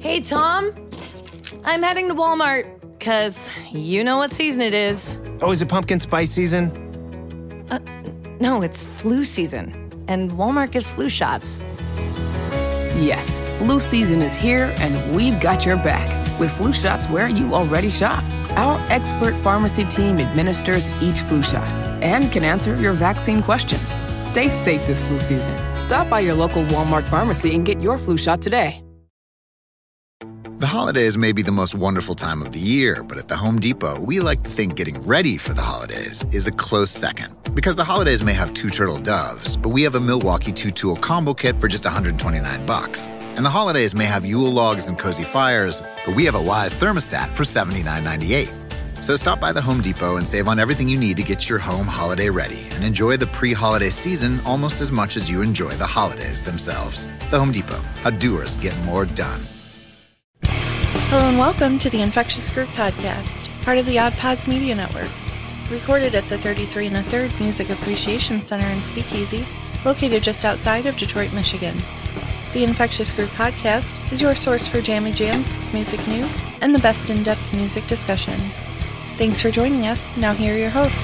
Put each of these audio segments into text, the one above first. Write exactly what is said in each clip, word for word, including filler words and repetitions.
Hey, Tom. I'm heading to Walmart, because you know what season it is. Oh, is it pumpkin spice season? Uh, no, it's flu season, and Walmart gives flu shots. Yes, flu season is here, and we've got your back with flu shots where you already shop. Our expert pharmacy team administers each flu shot and can answer your vaccine questions. Stay safe this flu season. Stop by your local Walmart pharmacy and get your flu shot today. The holidays may be the most wonderful time of the year, but at the Home Depot, we like to think getting ready for the holidays is a close second. Because the holidays may have two turtle doves, but we have a Milwaukee two-tool combo kit for just one hundred twenty-nine bucks. And the holidays may have Yule logs and cozy fires, but we have a Wise thermostat for seventy-nine ninety-eight. So stop by the Home Depot and save on everything you need to get your home holiday ready and enjoy the pre-holiday season almost as much as you enjoy the holidays themselves. The Home Depot, how doers get more done. Hello and welcome to the Infectious Groove Podcast, part of the Odd Pods Media Network. Recorded at the thirty-three and a third Music Appreciation Center in Speakeasy, located just outside of Detroit, Michigan. The Infectious Groove Podcast is your source for jammy jams, music news, and the best in-depth music discussion. Thanks for joining us. Now here are your hosts.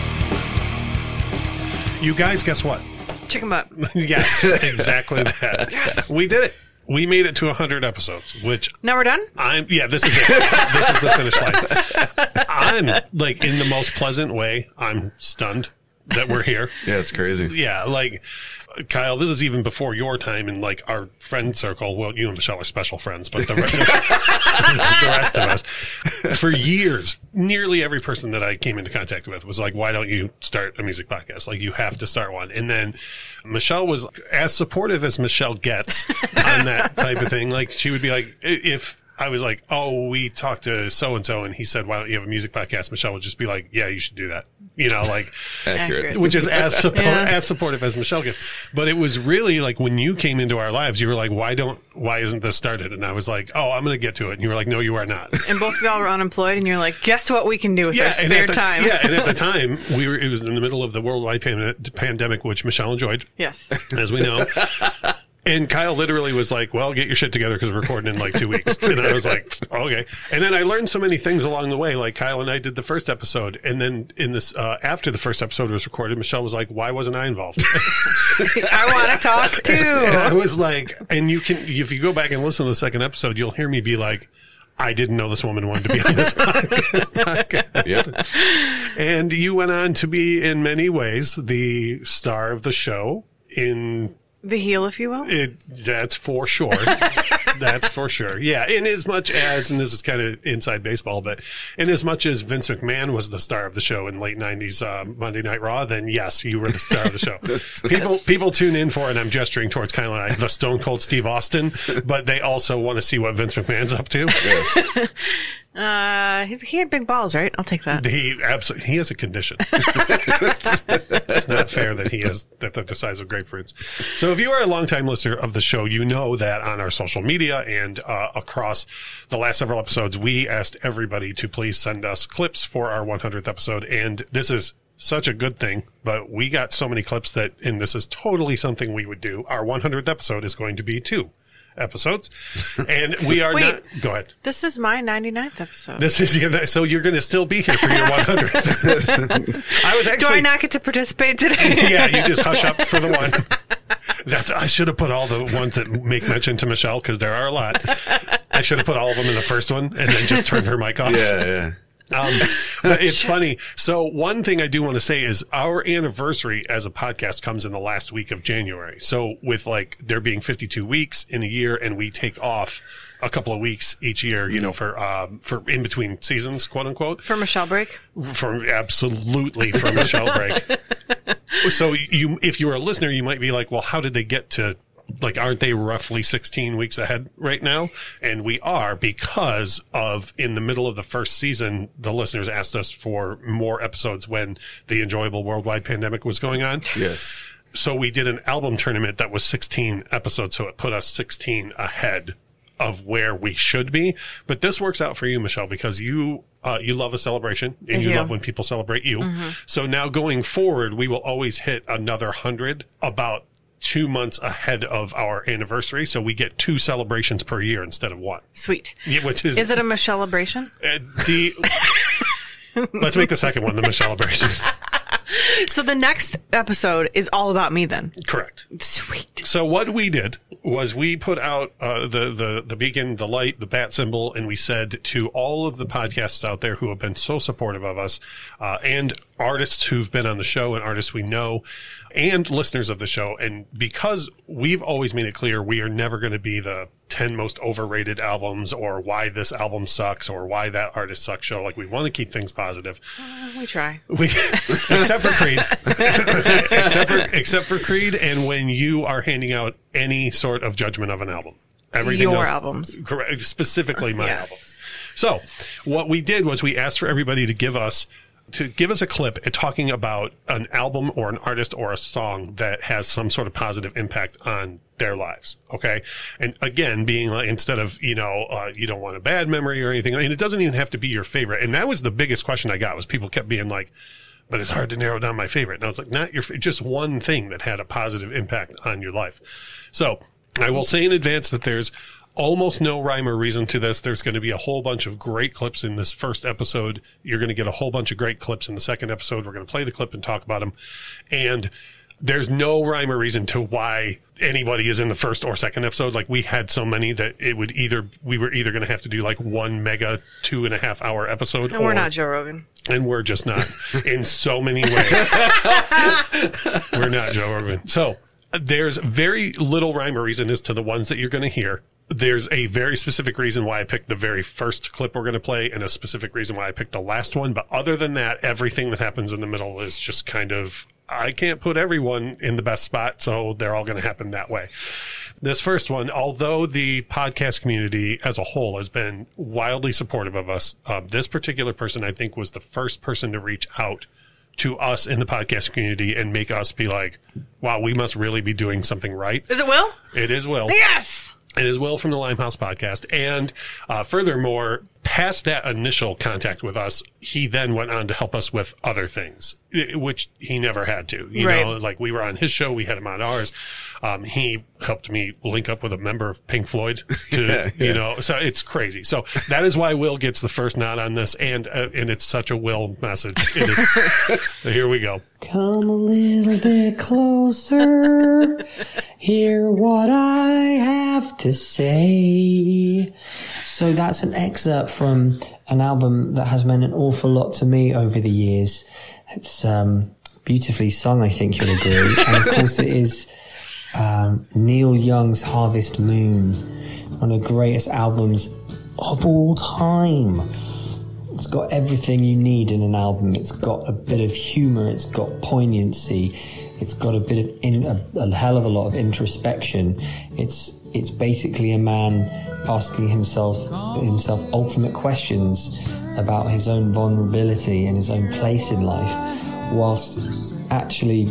You guys, guess what? Chicken butt. Yes, exactly that. Yes. We did it. We made it to one hundred episodes, which... Now we're done? I'm Yeah, this is it. This is the finish line. I'm, like, in the most pleasant way, I'm stunned that we're here. Yeah, it's crazy. Yeah, like... Kyle, this is even before your time in, like, our friend circle. Well, you and Michelle are special friends, but the, rest, the rest of us, for years, nearly every person that I came into contact with was like, why don't you start a music podcast? Like, you have to start one. And then Michelle was as supportive as Michelle gets on that type of thing. Like, she would be like, if I was like, oh, we talked to so-and-so and he said, why don't you have a music podcast? Michelle would just be like, yeah, you should do that. You know, like, Accurate. which is as, suppo- Yeah. as supportive as Michelle gets. But it was really like when you came into our lives, you were like, why don't, why isn't this started? And I was like, oh, I'm going to get to it. And you were like, no, you are not. And both of y'all were unemployed, and you're like, guess what we can do with our and spare at the, time? Yeah, and at the time, we were, it was in the middle of the worldwide pan- pandemic, which Michelle enjoyed, Yes. as we know. And Kyle literally was like, well, get your shit together because we're recording in like two weeks. And I was like, okay. And then I learned so many things along the way. Like Kyle and I did the first episode. And then in this, uh, after the first episode was recorded, Michelle was like, why wasn't I involved? I want to talk too. And I was like, and you can, if you go back and listen to the second episode, you'll hear me be like, I didn't know this woman wanted to be on this podcast. Yeah. And you went on to be, in many ways, the star of the show in... The heel, if you will. It, that's for sure. That's for sure. Yeah. In as much as, and this is kind of inside baseball, but in as much as Vince McMahon was the star of the show in late nineties uh, Monday Night Raw, then yes, you were the star of the show. people people tune in for, and I'm gesturing towards kind of like the Stone Cold Steve Austin, but they also want to see what Vince McMahon's up to. Yeah. Uh, he, he had big balls, right? I'll take that. He absolutely, he has a condition. It's not fair that he has, that they're the size of grapefruits. So if you are a longtime listener of the show, you know that on our social media and uh, across the last several episodes, we asked everybody to please send us clips for our one hundredth episode. And this is such a good thing, but we got so many clips that, and this is totally something we would do. Our one hundredth episode is going to be two episodes, and we are Wait. not, go ahead. This is my ninety-ninth episode. This is, so you're going to still be here for your one hundredth. I was actually. Do I not get to participate today? Yeah, you just hush up for the one. That's, I should have put all the ones that make mention to Michelle, because there are a lot. I should have put all of them in the first one and then just turned her mic off. Yeah, yeah. Um, but it's funny. So one thing I do want to say is our anniversary as a podcast comes in the last week of January. So with like there being fifty-two weeks in a year, and we take off a couple of weeks each year, you know, for, um, for in between seasons, quote unquote. For Michelle break? For absolutely for Michelle break. So you, if you were a listener, you might be like, well, how did they get to, like, aren't they roughly sixteen weeks ahead right now? And we are, because of, in the middle of the first season, the listeners asked us for more episodes when the enjoyable worldwide pandemic was going on. Yes. So we did an album tournament that was sixteen episodes. So it put us sixteen ahead of where we should be. But this works out for you, Michelle, because you, uh, you love a celebration, and Thank you you. love when people celebrate you. Mm-hmm. So now going forward, we will always hit another hundred about two months ahead of our anniversary, so we get two celebrations per year instead of one. Sweet. Yeah, which is Is it a Michelle-abration? uh, the. Let's make the second one the Michelle-abration. So the next episode is all about me then. Correct. Sweet. So what we did was we put out uh, the, the, the beacon, the light, the bat symbol, and we said to all of the podcasts out there who have been so supportive of us, uh, and artists who've been on the show and artists we know, and listeners of the show, and because we've always made it clear we are never going to be the ten most overrated albums or why this album sucks or why that artist sucks show. Like, we want to keep things positive. Uh, we try. We, except for Creed. except for except for Creed, and when you are handing out any sort of judgment of an album. Everything Your else, albums. Correct. Specifically my Yeah. albums. So what we did was we asked for everybody to give us to give us a clip talking about an album or an artist or a song that has some sort of positive impact on their lives. Okay. And again, being like, instead of, you know, uh, you don't want a bad memory or anything. I mean, it doesn't even have to be your favorite. And that was the biggest question I got, was people kept being like, but it's hard to narrow down my favorite. And I was like, not your, just one thing that had a positive impact on your life. So I will say in advance that there's almost no rhyme or reason to this. There's going to be a whole bunch of great clips in this first episode. You're going to get a whole bunch of great clips in the second episode. We're going to play the clip and talk about them. And there's no rhyme or reason to why anybody is in the first or second episode. Like, we had so many that it would either, we were either going to have to do like one mega two and a half hour episode. And or, we're not Joe Rogan. And we're just not in so many ways. We're not Joe Rogan. So there's very little rhyme or reason as to the ones that you're going to hear. There's a very specific reason why I picked the very first clip we're going to play, and a specific reason why I picked the last one. But other than that, everything that happens in the middle is just kind of, I can't put everyone in the best spot, so they're all going to happen that way. This first one, although the podcast community as a whole has been wildly supportive of us, uh, this particular person, I think, was the first person to reach out to us in the podcast community and make us be like, wow, we must really be doing something right. Is it Will? It is Will. Yes! It is Will from the Limehouse podcast. And uh, furthermore, past that initial contact with us, he then went on to help us with other things, which he never had to. You Right. know, like, we were on his show, we had him on ours. Um, he helped me link up with a member of Pink Floyd to, Yeah, yeah. you know, so it's crazy. So that is why Will gets the first nod on this. And, uh, and it's such a Will message. It is. So here we go. Come a little bit closer, hear what I have to say. So that's an excerpt from an album that has meant an awful lot to me over the years. It's um, beautifully sung, I think you'll agree. And of course it is um, Neil Young's Harvest Moon, one of the greatest albums of all time. It's got everything you need in an album. It's got a bit of humor. It's got poignancy. It's got a bit of in, a, a hell of a lot of introspection. It's it's basically a man asking himself himself ultimate questions about his own vulnerability and his own place in life, whilst actually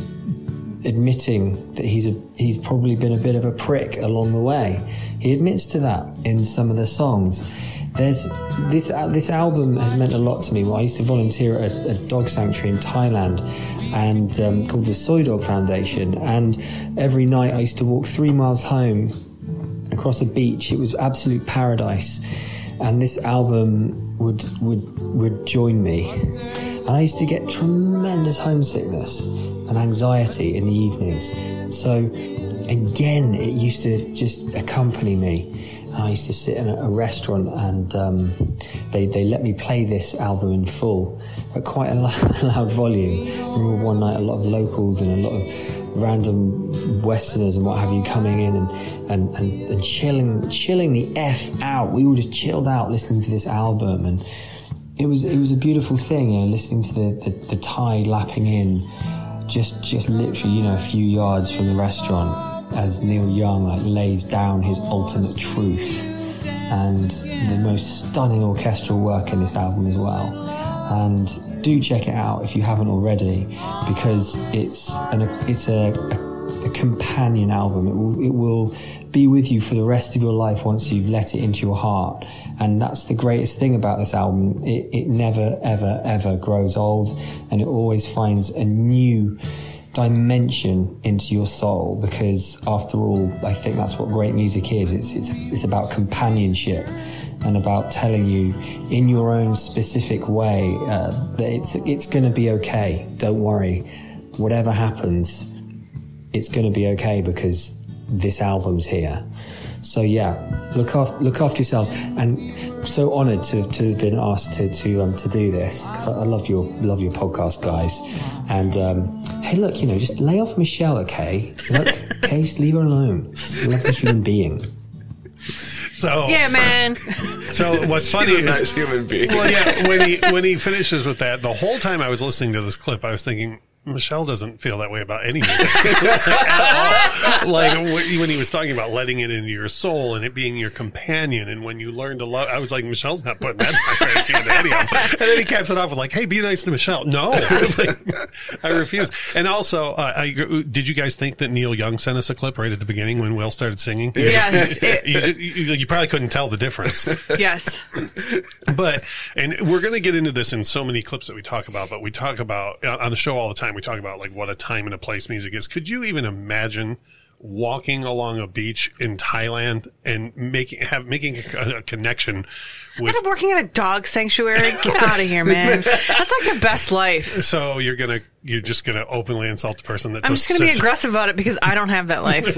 admitting that he's a, he's probably been a bit of a prick along the way. He admits to that in some of the songs. There's this uh, this album has meant a lot to me. Well, I used to volunteer at a, a dog sanctuary in Thailand, and um, called the Soy Dog Foundation. And every night I used to walk three miles home across a beach. It was absolute paradise. And this album would would would join me. And I used to get tremendous homesickness and anxiety in the evenings. And so again, it used to just accompany me. I used to sit in a restaurant, and um, they, they let me play this album in full at quite a loud, loud volume. I remember one night a lot of locals and a lot of random Westerners and what have you coming in and, and, and, and chilling chilling the F out. We all just chilled out listening to this album, and it was it was a beautiful thing, you know, listening to the, the, the tide lapping in just just literally, you know, a few yards from the restaurant, as Neil Young like lays down his ultimate truth, and the most stunning orchestral work in this album as well. And do check it out if you haven't already, because it's an it's a, a, a companion album. It will it will be with you for the rest of your life once you've let it into your heart. And that's the greatest thing about this album. It, it never ever ever grows old, and it always finds a new dimension into your soul, because after all, I think that's what great music is. It's it's it's about companionship and about telling you in your own specific way uh, that it's it's going to be okay. Don't worry, whatever happens, it's going to be okay because this album's here. So yeah, look after look after yourselves, and so honoured to to have been asked to to um to do this, because I, I love your love your podcast, guys. And um, hey, look, you know, just lay off Michelle, okay? Look, okay, just leave her alone. She's a lovely human being. So yeah, man. So what's funny He's a is, nice human being. well, yeah, when he when he finishes with that, the whole time I was listening to this clip, I was thinking, Michelle doesn't feel that way about any music at all. Like when he was talking about letting it into your soul and it being your companion, and when you learn to love, I was like, Michelle's not putting that type of energy into any of them. And then he caps it off with like, "Hey, be nice to Michelle." No, like, I refuse. And also, uh, I, did you guys think that Neil Young sent us a clip right at the beginning when Will started singing? You Yes, just, it- you, just- you, you probably couldn't tell the difference. Yes. But, and we're going to get into this in so many clips that we talk about, but we talk about uh, on the show all the time, we talk about like what a time and a place music is. Could you even imagine walking along a beach in Thailand and making, have, making a, a connection with, I'm working at a dog sanctuary. Get out of here, man. That's like the best life. so you're going to, you're just going to openly insult the person that I'm took just going to be sis- aggressive about it because I don't have that life.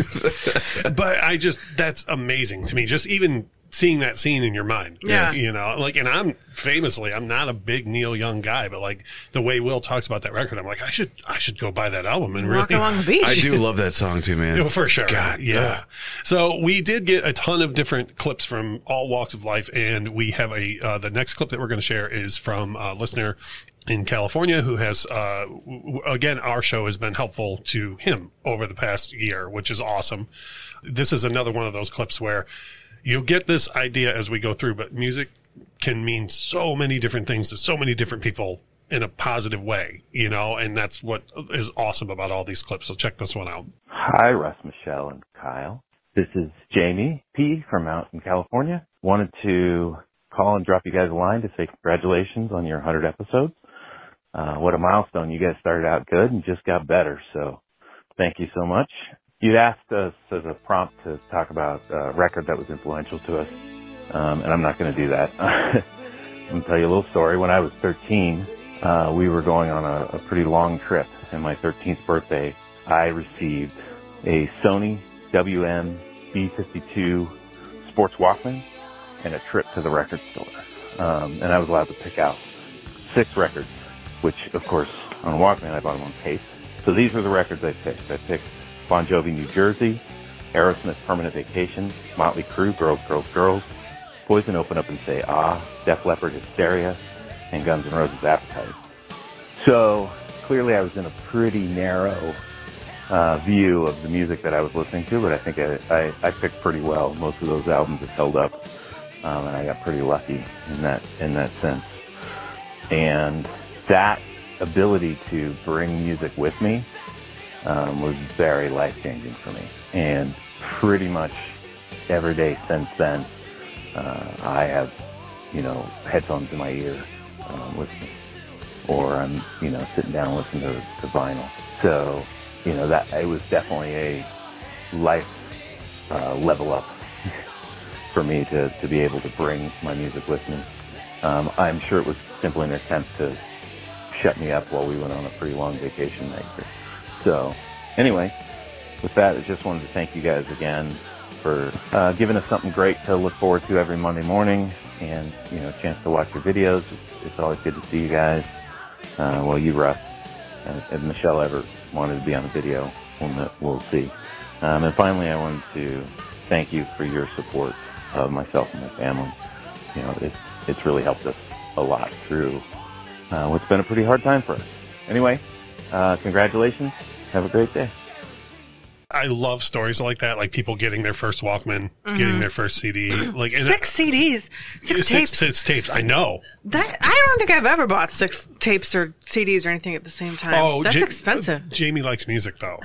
Right. But I just, that's amazing to me. Just even seeing that scene in your mind. Yeah. You know, like, and I'm famously, I'm not a big Neil Young guy, but like the way Will talks about that record, I'm like, I should, I should go buy that album and Walk really along the beach. I do love that song too, man. Oh, for sure. God, yeah. So we did get a ton of different clips from all walks of life, and we have a uh, the next clip that we're going to share is from a listener in California who has uh w- w- again, our show has been helpful to him over the past year, which is awesome. This is another one of those clips where you'll get this idea as we go through, but music can mean so many different things to so many different people in a positive way, you know, and that's what is awesome about all these clips. So check this one out. Hi, Russ, Michelle, and Kyle. This is Jamie P. from out in California. Wanted to call and drop you guys a line to say congratulations on your one hundred episodes. Uh, what a milestone. You guys started out good and just got better, so thank you so much. You'd asked us as a prompt to talk about a record that was influential to us, um, and I'm not going to do that. I'm going to tell you a little story. When I was thirteen, uh, we were going on a, a pretty long trip, and my thirteenth birthday, I received a Sony W M B fifty-two Sports Walkman and a trip to the record store. Um, and I was allowed to pick out six records, which, of course, on a Walkman, I bought them on tape. So these are the records I picked. I picked Bon Jovi, New Jersey, Aerosmith, Permanent Vacation, Motley Crue, Girls, Girls, Girls, Poison, Open Up and Say Ah, Def Leppard, Hysteria, and Guns N' Roses, Appetite. So clearly I was in a pretty narrow uh, view of the music that I was listening to, but I think I, I, I picked pretty well. Most of those albums have held up, um, and I got pretty lucky in that in that sense. And that ability to bring music with me um, was very life-changing for me. And pretty much every day since then, uh, I have, you know, headphones in my ear um, with me, or I'm, you know, sitting down listening to, to vinyl. So, you know, that it was definitely a life uh, level up for me to, to be able to bring my music with me. Um, I'm sure it was simply an attempt to shut me up while we went on a pretty long vacation that year. So, anyway, with that, I just wanted to thank you guys again for uh, giving us something great to look forward to every Monday morning, and, you know, a chance to watch your videos. It's, it's always good to see you guys. Uh, well, you, Russ, and if Michelle ever wanted to be on a video, we'll, we'll see. Um, and finally, I wanted to thank you for your support of myself and my family. You know, it's, it's really helped us a lot through uh, what's been a pretty hard time for us. Anyway, uh, congratulations. Have a great day. I love stories like that, like people getting their first Walkman, Mhm. getting their first C D, like and Six C Ds, six, six, tapes. six tapes. I know. That I don't think I've ever bought six tapes or C Ds or anything at the same time. Oh, that's Ja- expensive. Jamie likes music, though.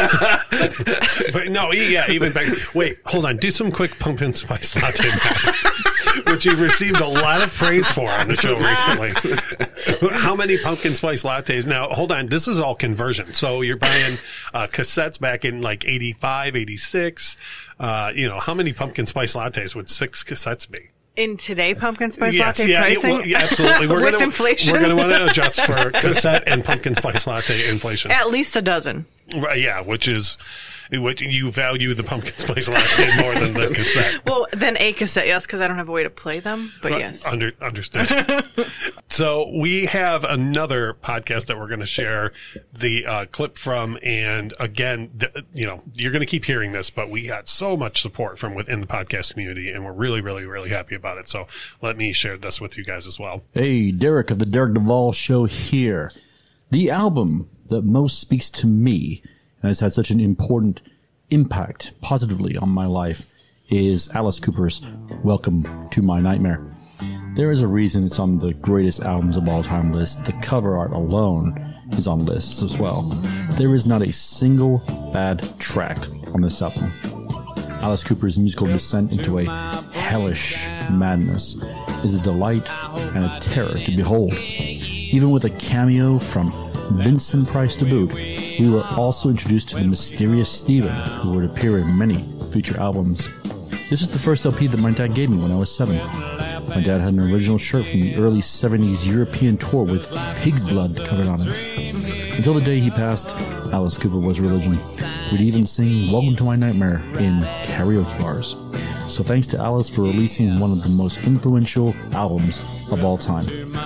But no, yeah, even back. Wait, hold on. Do some quick pumpkin spice latte math, which you've received a lot of praise for on the show recently. How many pumpkin spice lattes? Now, hold on. This is all conversion. So you're buying uh, cassettes back in like eighty-five, eighty-six. Uh, you know, how many pumpkin spice lattes would six cassettes be? In today, pumpkin spice Yes, latte yeah, pricing? well, yeah, absolutely. We're With gonna, inflation? We're going to want to adjust for cassette and pumpkin spice latte inflation. At least a dozen. Right, yeah, which is, which you value the pumpkin spice latte more than the cassette. Well, then a cassette, yes, because I don't have a way to play them, but Uh, yes. Under, understood. So we have another podcast that we're going to share the uh, clip from. And again, th- you know, you're going to keep hearing this, but we had so much support from within the podcast community, and we're really, really, really happy about it. So let me share this with you guys as well. Hey, Derek of the Derek Duvall Show here. The album that most speaks to me and has had such an important impact positively on my life is Alice Cooper's Welcome to My Nightmare. There is a reason it's on the greatest albums of all time list. The cover art alone is on lists as well. There is not a single bad track on this album. Alice Cooper's musical descent into a hellish madness is a delight and a terror to behold. Even with a cameo from Vincent Price to boot, we were also introduced to the mysterious Stephen, who would appear in many future albums. This was the first L P that my dad gave me when I was seven. My dad had an original shirt from the early seventies European tour with pig's blood covered on it. Until the day he passed, Alice Cooper was religion. We'd even sing Welcome to My Nightmare in karaoke bars. So thanks to Alice for releasing one of the most influential albums of all time.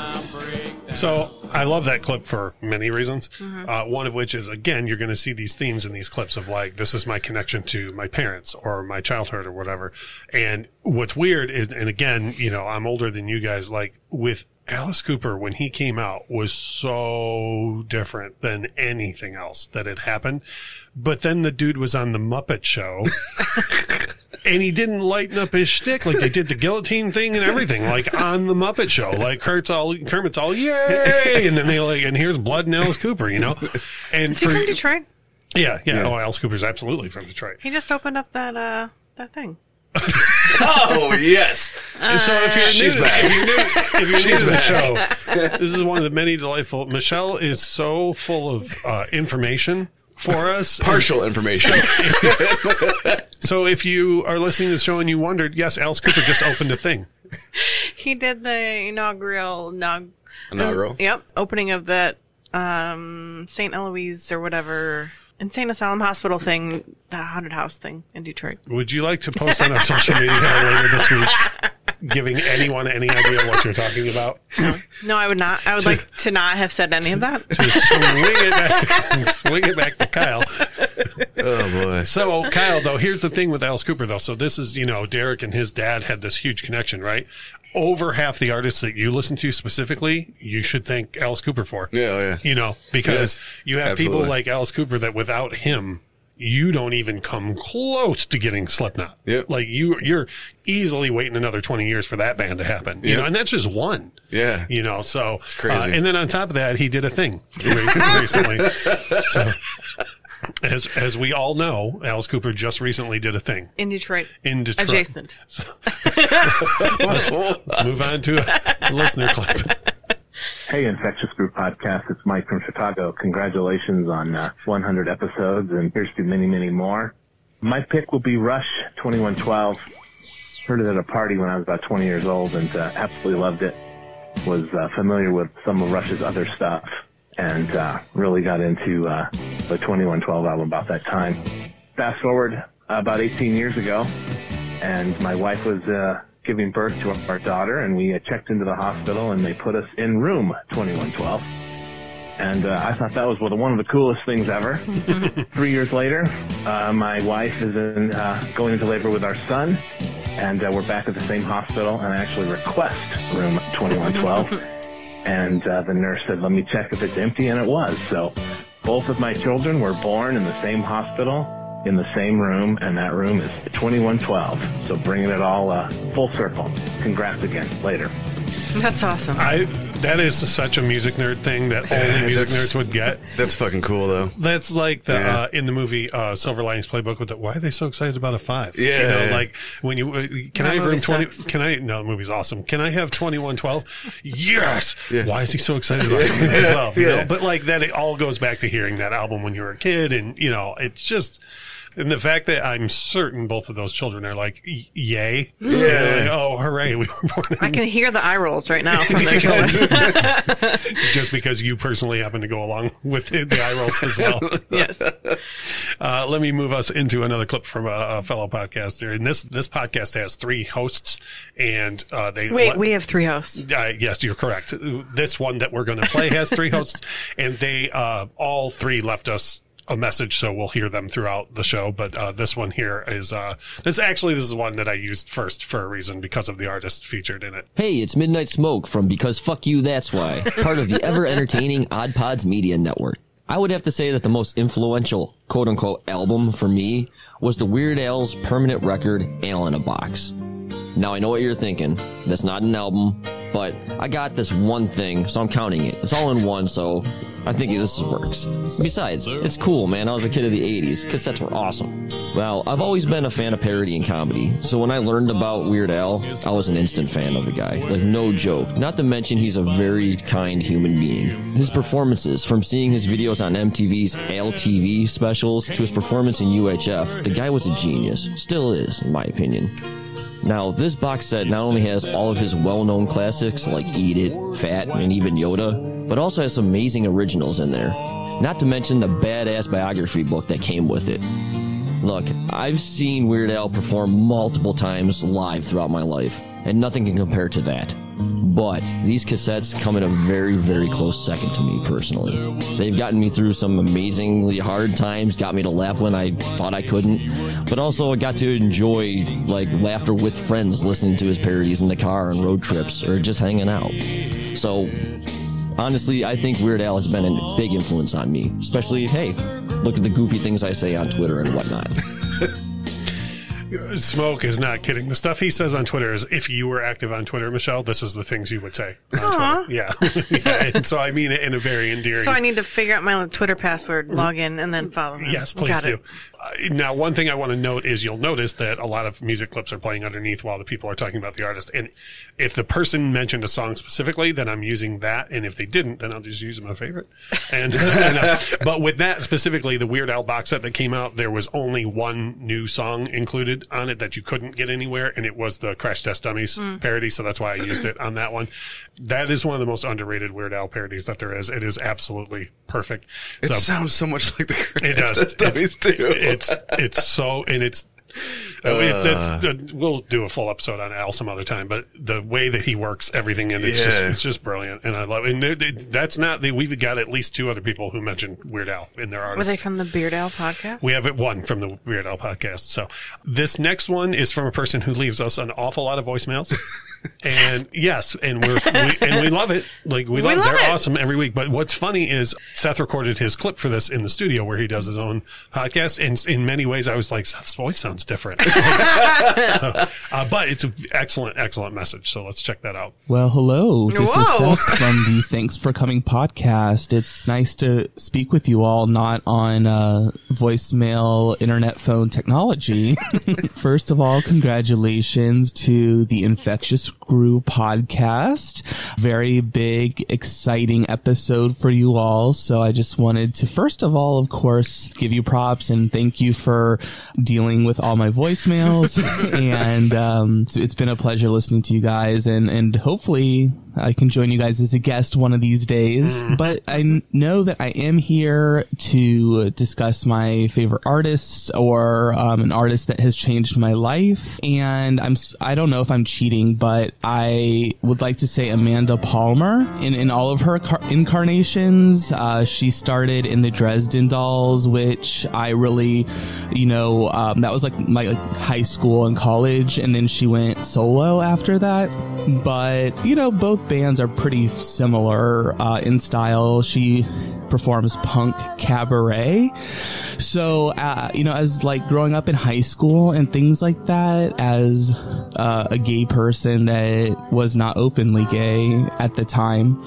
So I love that clip for many reasons. Mm-hmm. Uh, one of which is, again, you're going to see these themes in these clips of like, this is my connection to my parents or my childhood or whatever. And what's weird is, and again, you know, I'm older than you guys, like with Alice Cooper, when he came out, was so different than anything else that had happened. But then the dude was on the Muppet Show. And he didn't lighten up his shtick like they did the guillotine thing and everything, like on the Muppet Show. Like Kurt's all, Kermit's all, yay! And then they like, and here's Blood and Alice Cooper, you know? And Is he for, from Detroit? yeah, yeah, Yeah. Oh, Alice Cooper's absolutely from Detroit. He just opened up that, uh, that thing. Oh, yes. And so if you're She's new, back. if you're new, if you're new She's to the back. show, this is one of the many delightful. Michelle is so full of uh, information for us. Partial information. So if you are listening to the show and you wondered, yes, Alice Cooper just opened a thing. He did the inaugural, inaug- Inaugural? Yep, opening of that um, Saint Eloise or whatever, Insane Asylum Hospital thing, the haunted house thing in Detroit. Would you like to post on our social media later this week, giving anyone any idea what you're talking about? No, no, I would not. I would like to not have said any of that. To swing it back, swing it back to Kyle. Oh, boy. So, Kyle, though, here's the thing with Alice Cooper, though. So this is, you know, Derek and his dad had this huge connection, right? Over half the artists that you listen to specifically, you should thank Alice Cooper for. Yeah, oh, yeah. You know, because Yes, you have absolutely. people like Alice Cooper that without him, you don't even come close to getting Slipknot. Yep. Like you, you're easily waiting another twenty years for that band to happen. You Yep. know, and that's just one. Yeah. You know, so It's crazy. uh, and then on top of that, he did a thing re- recently. So, as as we all know, Alice Cooper just recently did a thing In Detroit. in Detroit. Adjacent. So, let's, let's move on to a listener clip. Hey, Infectious Group Podcast. It's Mike from Chicago. Congratulations on uh, one hundred episodes, and here's to many, many more. My pick will be Rush twenty-one twelve. Heard it at a party when I was about twenty years old and uh, absolutely loved it. Was uh, familiar with some of Rush's other stuff and uh, really got into uh, the twenty-one twelve album about that time. Fast forward uh, about eighteen years ago, and my wife was uh, giving birth to our daughter, and we uh, checked into the hospital, and they put us in room twenty-one twelve. And uh, I thought that was one of the coolest things ever. Three years later, uh, my wife is in, uh, going into labor with our son, and uh, we're back at the same hospital, and I actually request room twenty-one twelve. And uh, the nurse said, let me check if it's empty, and it was. So both of my children were born in the same hospital, in the same room, and that room is twenty-one twelve. So bringing it all uh, full circle. Congrats again. Later. That's awesome. I that is such a music nerd thing that only music That's- nerds would get. That's fucking cool, though. That's like the Yeah. uh, in the movie uh, Silver Linings Playbook with the why are they so excited about a five? Yeah. you know, like when you uh, can That I have movie room twenty? sucks. Can I? No, the movie's awesome. Can I have twenty one twelve? Yes. Yeah. Why is he so excited about twenty one twelve? You Yeah. know, but like that, it all goes back to hearing that album when you were a kid, and you know, it's just. And the fact that I'm certain both of those children are like, y- yay. Yeah. Like, oh, hooray. We were born in I can hear the eye rolls right now from their children. just because you personally happen to go along with it, the eye rolls as well. Yes. Uh, let me move us into another clip from a, a fellow podcaster. And this, this podcast has three hosts and, uh, they, Wait, let- we have three hosts. uh, yes, you're correct. This one that we're going to play has three hosts and they, uh, all three left us a message, so we'll hear them throughout the show. But uh, this one here is uh, this actually this is one that I used first for a reason because of the artist featured in it. Hey, it's Midnight Smoke from Because Fuck You, That's Why, part of the ever-entertaining Odd Pods Media Network. I would have to say that the most influential, quote-unquote, album for me was the Weird Al's permanent record, Ale in a Box. Now, I know what you're thinking. That's not an album, but I got this one thing, so I'm counting it. It's all in one, so I think this works. Besides, it's cool, man. I was a kid of the eighties. Cassettes were awesome. Well, I've always been a fan of parody and comedy, so when I learned about Weird Al, I was an instant fan of the guy. Like, no joke. Not to mention he's a very kind human being. His performances, from seeing his videos on M T V's Al T V specials to his performance in U H F, the guy was a genius. Still is, in my opinion. Now, this box set not only has all of his well-known classics like Eat It, Fat, and even Yoda, but also has some amazing originals in there. Not to mention the badass biography book that came with it. Look, I've seen Weird Al perform multiple times live throughout my life, and nothing can compare to that. But these cassettes come in a very, very close second to me personally. They've gotten me through some amazingly hard times, got me to laugh when I thought I couldn't, but also I got to enjoy like laughter with friends listening to his parodies in the car on road trips or just hanging out. So honestly, I think Weird Al has been a big influence on me, especially, hey, look at the goofy things I say on Twitter and whatnot. Smoke is not kidding. The stuff he says on Twitter is, if you were active on Twitter, Michelle, this is the things you would say on Aw. Twitter. Yeah. yeah. And so I mean it in a very endearing. So I need to figure out my Twitter password, log in, and then follow him. Yes, please Got do. it. Uh, now, one thing I want to note is you'll notice that a lot of music clips are playing underneath while the people are talking about the artist. And if the person mentioned a song specifically, then I'm using that. And if they didn't, then I'll just use my favorite. And, and uh, but with that specifically, the Weird Al box set that came out, there was only one new song included on it that you couldn't get anywhere, and it was the Crash Test Dummies Mm. parody. So that's why I used it on that one. That is one of the most underrated Weird Al parodies that there is. It is absolutely perfect. It So- sounds so much like the Crash it does. Test Dummies It- too. It's it's so and it's. Uh, it, that's, uh, we'll do a full episode on Al some other time, but the way that he works everything in, it's Yeah. just it's just brilliant, and I love it. And it, it- that's not the, we've got at least two other people who mentioned Weird Al in their Were artists. they from the Beard Al podcast? We have it one from the Weird Al podcast. So this next one is from a person who leaves us an awful lot of voicemails, and yes, and we're we, and we love it. Like we, We love, love they're it. awesome every week. But what's funny is Seth recorded his clip for this in the studio where he does his own podcast, and in many ways, I was like, Seth's voice sounds different. so, uh, but it's an excellent, excellent message. So let's check that out. Well, hello. This Whoa. is Seth from the Thanks for Coming podcast. It's nice to speak with you all, not on uh, voicemail, internet phone technology. First of all, congratulations to the Infectious Brew podcast. Very big, exciting episode for you all. So I just wanted to, first of all, of course, give you props and thank you for dealing with all my voicemails. and um, so it's been a pleasure listening to you guys, and, and hopefully I can join you guys as a guest one of these days. But I n- know that I am here to discuss my favorite artists or um, an artist that has changed my life. And I'm s- I don't know if I'm cheating, but I would like to say Amanda Palmer in, in all of her car- incarnations. Uh, she started in the Dresden Dolls, which I really, you know, um, that was like my like, high school and college, and then she went solo after that. But, you know, both both bands are pretty similar uh, in style. She performs punk cabaret. So, uh, you know, as like growing up in high school and things like that, as uh, a gay person that was not openly gay at the time,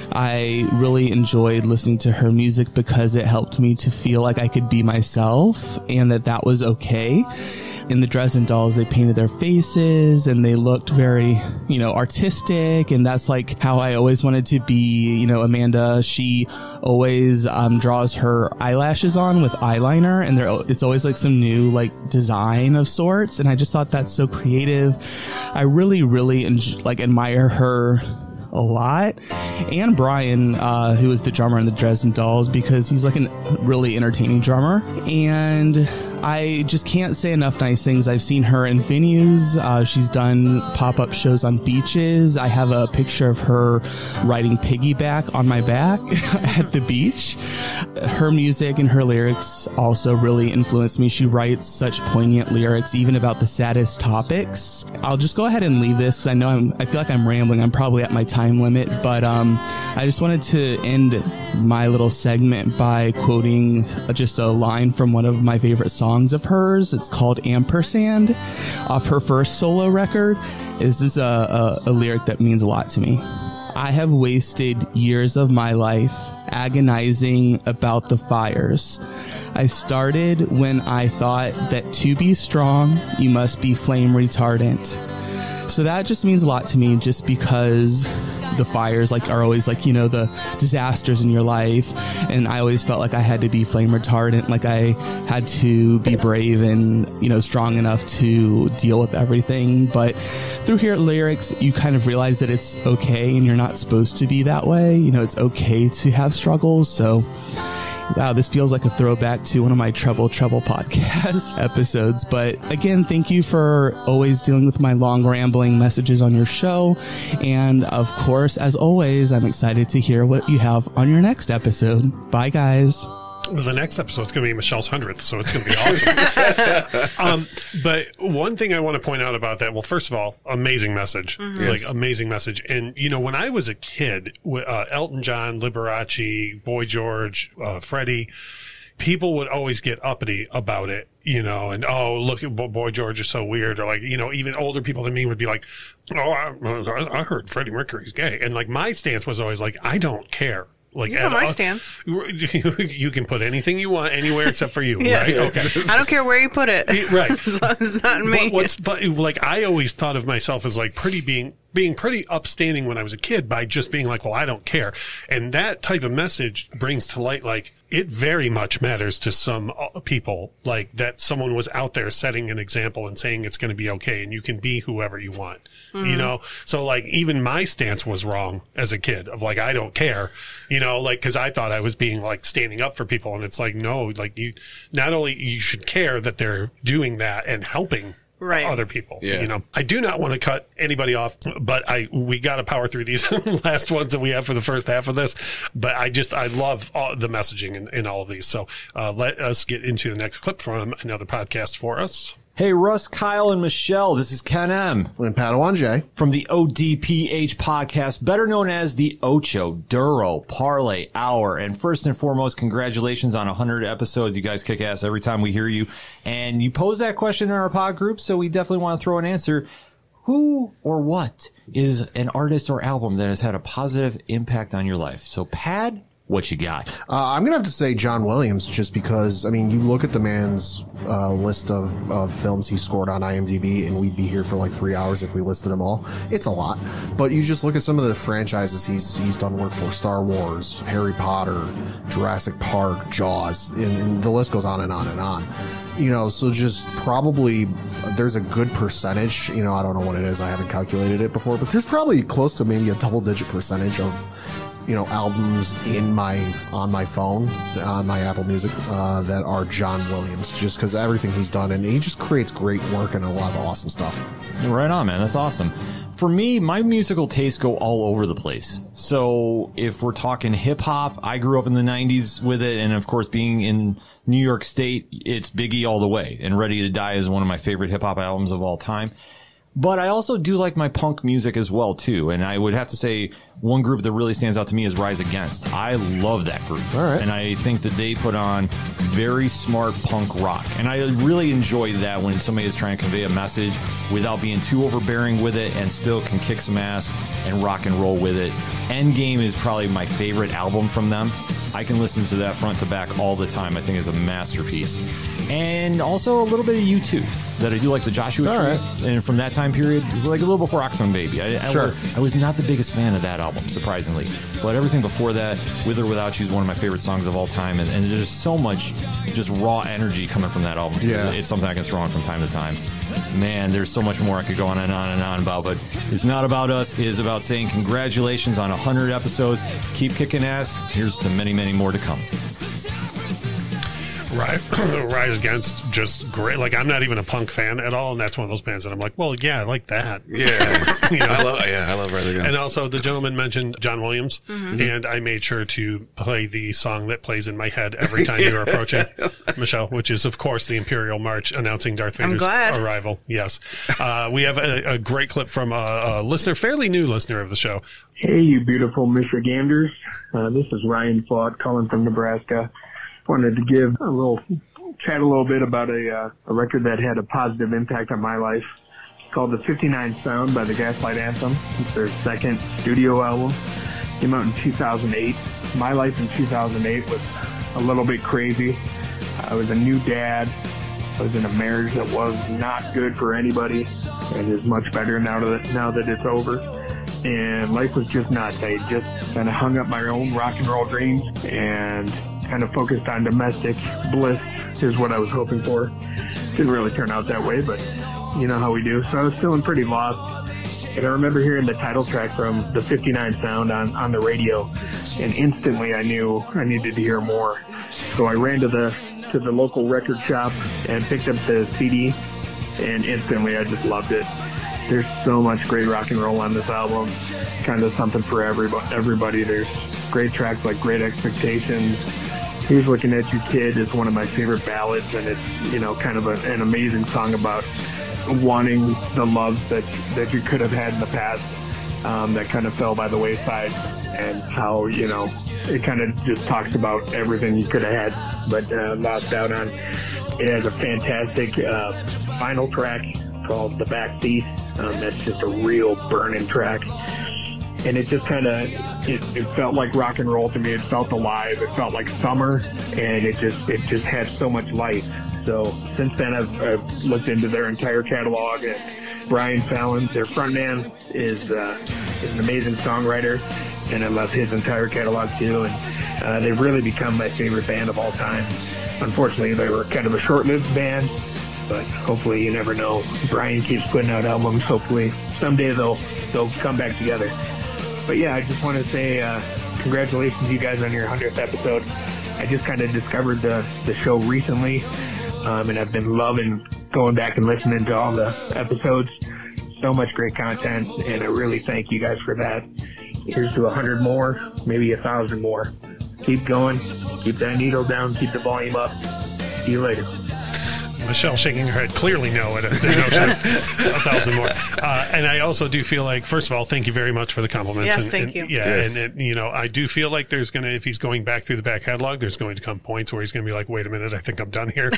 I really enjoyed listening to her music because it helped me to feel like I could be myself and that that was okay. In the Dresden Dolls, they painted their faces and they looked very, you know, artistic. And that's like how I always wanted to be. You know, Amanda, she always um, draws her eyelashes on with eyeliner, and there it's always like some new like design of sorts. And I just thought that's so creative. I really, really enjoy, like admire her a lot, and Brian, uh, who is the drummer in the Dresden Dolls, because he's like a really entertaining drummer, and I just can't say enough nice things. I've seen her in venues. Uh, she's done pop-up shows on beaches. I have a picture of her riding piggyback on my back at the beach. Her music and her lyrics also really influenced me. She writes such poignant lyrics, even about the saddest topics. I'll just go ahead and leave this, 'cause I know I'm, I feel like I'm rambling. I'm probably at my time limit, but um, I just wanted to end my little segment by quoting just a line from one of my favorite songs of hers. It's called Ampersand, off her first solo record. This is a, a, a lyric that means a lot to me. I have wasted years of my life agonizing about the fires. I started when I thought that to be strong, you must be flame retardant. So that just means a lot to me, just because the fires like are always like, you know, the disasters in your life, and I always felt like I had to be flame retardant, like I had to be brave and, you know, strong enough to deal with everything. But through her lyrics, you kind of realize that it's okay and you're not supposed to be that way. You know, it's okay to have struggles. So wow, this feels like a throwback to one of my Treble Treble podcast episodes. But again, thank you for always dealing with my long rambling messages on your show. And of course, as always, I'm excited to hear what you have on your next episode. Bye, guys. Well, the next episode is going to be Michelle's hundredth, so it's going to be awesome. um, but one thing I want to point out about that, well, first of all, amazing message, Mm-hmm. like Yes. amazing message. And, you know, when I was a kid, uh, Elton John, Liberace, Boy George, uh, Freddie, people would always get uppity about it, you know, and, oh, look at Boy George is so weird. Or like, you know, even older people than me would be like, oh, I, I heard Freddie Mercury's gay. And like my stance was always like, I don't care. Like, You know at my all- stance. You can put anything you want anywhere except for you, Yes. right? Okay. I don't care where you put it. Right. As long as it's not in me. What, what's fu- like? I always thought of myself as like pretty being being pretty upstanding when I was a kid by just being like, well, I don't care. And that type of message brings to light like it very much matters to some uh, people, like that someone was out there setting an example and saying it's going to be okay and you can be whoever you want, you Mhm. know? So like even my stance was wrong as a kid of like, I don't care, you know, like, cause I thought I was being like standing up for people. And it's like, no, like you, not only you should care that they're doing that and helping Right. other people. Yeah. You know, I do not want to cut anybody off, but I we got to power through these last ones that we have for the first half of this. But I just I love all the messaging in, in all of these. So uh, let us get into the next clip from another podcast for us. Hey, Russ, Kyle, and Michelle, this is Ken M. And Padawan J. From the O D P H podcast, better known as the Ocho Duro Parlay Hour. And first and foremost, congratulations on one hundred episodes. You guys kick ass every time we hear you. And you posed that question in our pod group, so we definitely want to throw an answer. Who or what is an artist or album that has had a positive impact on your life? So, Pad, what you got? Uh, I'm gonna have to say John Williams, just because I mean, you look at the man's uh, list of, of films he scored on IMDb, and we'd be here for like three hours if we listed them all. It's a lot, but you just look at some of the franchises he's he's done work for: Star Wars, Harry Potter, Jurassic Park, Jaws, and, and the list goes on and on and on. You know, so just probably there's a good percentage. You know, I don't know what it is. I haven't calculated it before, but there's probably close to maybe a double-digit percentage of, you know, albums in my on my phone, on my Apple Music, uh, that are John Williams, just because everything he's done, and he just creates great work and a lot of awesome stuff. Right on, man. That's awesome. For me, my musical tastes go all over the place. So if we're talking hip hop, I grew up in the nineties with it, and of course, being in New York State, it's Biggie all the way. And Ready to Die is one of my favorite hip hop albums of all time. But I also do like my punk music as well, too. And I would have to say one group that really stands out to me is Rise Against. I love that group. All right. And I think that they put on very smart punk rock. And I really enjoy that when somebody is trying to convey a message without being too overbearing with it and still can kick some ass and rock and roll with it. Endgame is probably my favorite album from them. I can listen to that front to back all the time. I think it's a masterpiece. And also a little bit of U two that I do like, the Joshua All Tree. right. And from that time period, like a little before Octone Baby. I, I, Sure. was, I was not the biggest fan of that album, surprisingly. But everything before that, With or Without You, is one of my favorite songs of all time. And, and there's so much just raw energy coming from that album. Yeah. It's something I can throw on from time to time. Man, there's so much more I could go on and on and on about. But it's not about us. It is about saying congratulations on one hundred episodes. Keep kicking ass. Here's to many, many more to come. Rise, Rise Against, just great. Like, I'm not even a punk fan at all, and that's one of those bands that I'm like, well, yeah, I like that. Yeah, you know? I love. Yeah, I love Rise Against. And also, the gentleman mentioned John Williams, Mm-hmm. and I made sure to play the song that plays in my head every time you were approaching, Michelle, which is, of course, the Imperial March announcing Darth I'm Vader's glad. arrival. Yes. Uh, we have a, a great clip from a, a listener, fairly new listener of the show. Hey, you beautiful Michiganders. Uh, this is Ryan Fought calling from Nebraska. Wanted to give a little chat a little bit about a, uh, a record that had a positive impact on my life. It's called The fifty-nine Sound by the Gaslight Anthem. It's their second studio album. Came out in two thousand eight. My life in two thousand eight was a little bit crazy. I was a new dad. I was in a marriage that was not good for anybody, and is much better now that now that it's over. And life was just nuts. I just kind of hung up my own rock and roll dreams and kind of focused on domestic bliss is what I was hoping for. Didn't really turn out that way, but you know how we do. So I was feeling pretty lost. And I remember hearing the title track from the fifty-nine Sound on, on the radio, and instantly I knew I needed to hear more. So I ran to the to the local record shop and picked up the C D, and instantly I just loved it. There's so much great rock and roll on this album, kind of something for everybody. everybody. There's great tracks like Great Expectations. Here's Looking at You Kid is one of my favorite ballads, and it's, you know, kind of a, an amazing song about wanting the love that that you could have had in the past um, that kind of fell by the wayside, and how, you know, it kind of just talks about everything you could have had but uh, lost out on. It has a fantastic uh, final track called The Backseat. Um, that's just a real burning track. And it just kind of, it, it felt like rock and roll to me. It felt alive. It felt like summer, and it just, it just had so much life. So since then, I've, I've looked into their entire catalog, and Brian Fallon, their frontman, is, uh, is an amazing songwriter, and I love his entire catalog too. And uh, they've really become my favorite band of all time. Unfortunately, they were kind of a short-lived band, but hopefully, you never know. Brian keeps putting out albums. Hopefully, someday they'll they'll come back together. But yeah, I just want to say uh, congratulations, you guys, on your hundredth episode. I just kind of discovered the, the show recently, um, and I've been loving going back and listening to all the episodes. So much great content, and I really thank you guys for that. Here's to a hundred more, maybe a thousand more. Keep going, keep that needle down, keep the volume up. See you later. Michelle shaking her head, clearly no at a, the notion of a thousand more. Uh, and I also do feel like, first of all, thank you very much for the compliments. Yes, and, thank and, you. Yeah, Yes. and, and you know, I do feel like there's going to, if he's going back through the back catalog, there's going to come points where he's going to be like, wait a minute, I think I'm done here.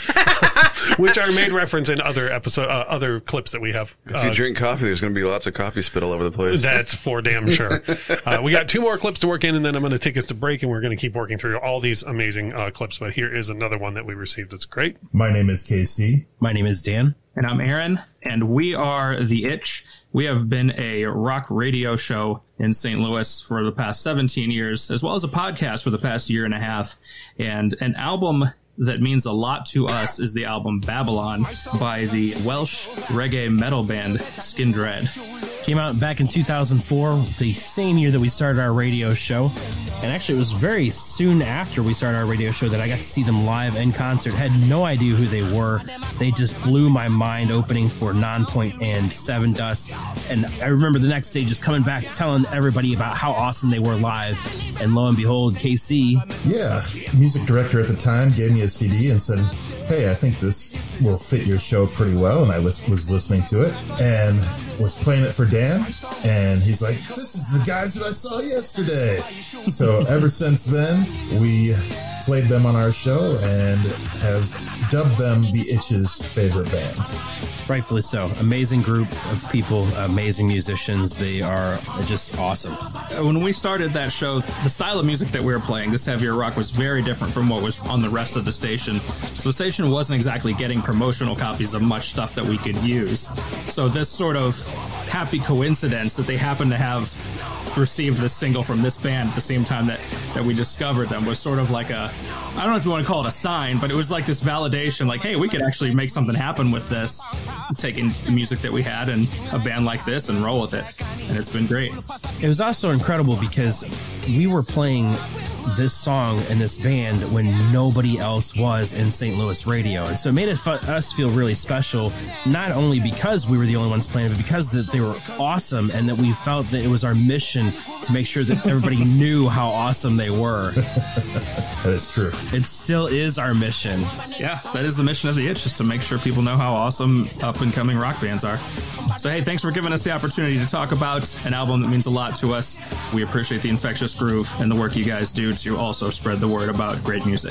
Which are made reference in other episode, uh, other clips that we have. If you Uh, drink coffee, there's going to be lots of coffee spit all over the place. That's for damn sure. Uh, we got two more clips to work in, and then I'm going to take us to break, and we're going to keep working through all these amazing uh, clips. But here is another one that we received that's great. My name is K C. My name is Dan. And I'm Aaron, and we are The Itch. We have been a rock radio show in Saint Louis for the past seventeen years, as well as a podcast for the past year and a half. And an album that means a lot to us is the album Babylon by the Welsh reggae metal band Skindred. Came out back in two thousand four, the same year that we started our radio show. And actually, it was very soon after we started our radio show that I got to see them live in concert. Had no idea who they were. They just blew my mind opening for Nonpoint and Seven Dust. And I remember the next day just coming back telling everybody about how awesome they were live. And lo and behold, K C. Yeah, music director at the time gave me a C D and said, hey, I think this will fit your show pretty well. And I lis- was listening to it and was playing it for Dan. And he's like, this is the guys that I saw yesterday. So ever since then, we played them on our show and have dubbed them the Itch's favorite band. Rightfully so. Amazing group of people, amazing musicians. They are just awesome. When we started that show, the style of music that we were playing, this heavier rock, was very different from what was on the rest of the station. So the station wasn't exactly getting promotional copies of much stuff that we could use. So this sort of happy coincidence that they happened to have received this single from this band at the same time that, that we discovered them was sort of like a, I don't know if you want to call it a sign, but it was like this validation, like, hey, we could actually make something happen with this, taking the music that we had and a band like this and roll with it. And it's been great. It was also incredible because we were playing this song and this band when nobody else was in Saint Louis radio. And so it made it fu- us feel really special, not only because we were the only ones playing, but because that they were awesome and that we felt that it was our mission to make sure that everybody knew how awesome they were. That is true. It still is our mission. Yeah, that is the mission of the Itch, is to make sure people know how awesome up-and-coming rock bands are. So, hey, thanks for giving us the opportunity to talk about an album that means a lot to us. We appreciate the Infectious Groove and the work you guys do to also spread the word about great music.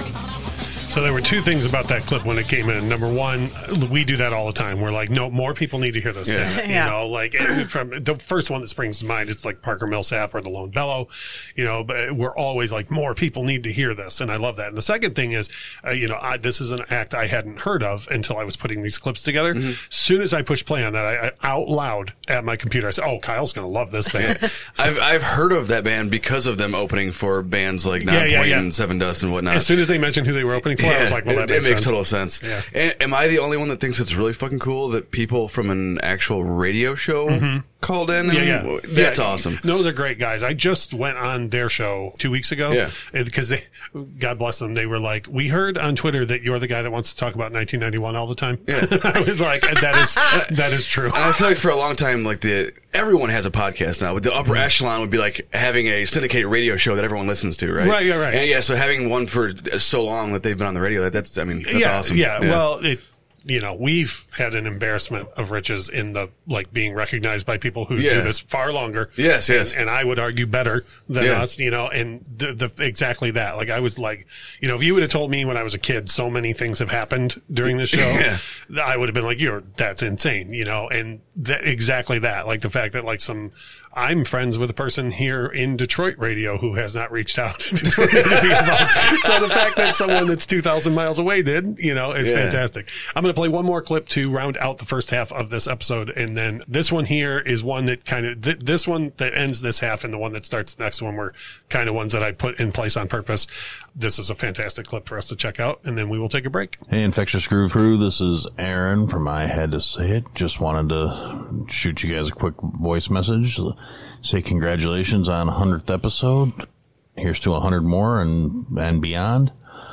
So there were two things about that clip when it came in. Number one, we do that all the time. We're like, no, more people need to hear this. Yeah. Thing. Yeah. You know, like from the first one that springs to mind, it's like Parker Millsap or the Lone Bellow. You know, but we're always like, more people need to hear this, and I love that. And the second thing is, uh, you know, I, this is an act I hadn't heard of until I was putting these clips together. Mm-hmm. As soon as I push play on that, I, I out loud at my computer, I said, "Oh, Kyle's going to love this band." so, I've I've heard of that band because of them opening for bands like Nonpoint yeah, yeah, yeah. and Seven Dust and whatnot. As soon as they mentioned who they were opening for, yeah, I was like, "Well, that it, makes it makes sense. total sense." Yeah. And, am I the only one that thinks it's really fucking cool that people from an actual radio show mm-hmm. called in? Yeah, yeah. That's yeah, awesome. Those are great guys. I just went on their show two weeks ago. Yeah. Because they, God bless them, they were like, we heard on Twitter that you're the guy that wants to talk about nineteen ninety-one all the time. Yeah. I was like, that is that is true. I feel like for a long time, like the everyone has a podcast now. But the upper mm-hmm. echelon would be like having a syndicated radio show that everyone listens to, right? Right, yeah, right. And yeah, so having one for so long that they've been on the radio, that, that's, I mean, that's yeah, awesome. Yeah, yeah. Well, it, you know, we've had an embarrassment of riches in the, like, being recognized by people who yeah. do this far longer. Yes, yes. And, and I would argue better than yeah. us, you know, and the, the, exactly that. Like, I was like, you know, if you would have told me when I was a kid, so many things have happened during the show, yeah. I would have been like, you're, that's insane, you know, and th- exactly that. Like, the fact that, like, some, I'm friends with a person here in Detroit radio who has not reached out to, to be involved. So the fact that someone that's two thousand miles away did, you know, is yeah. fantastic. I'm going to play one more clip to round out the first half of this episode. And then this one here is one that kind of, th- this one that ends this half and the one that starts the next one were kind of ones that I put in place on purpose. This is a fantastic clip for us to check out, and then we will take a break. Hey, Infectious Groove crew, this is Aaron from I Had to Say It. Just wanted to shoot you guys a quick voice message. Say congratulations on one hundredth episode. Here's to one hundred more and and beyond.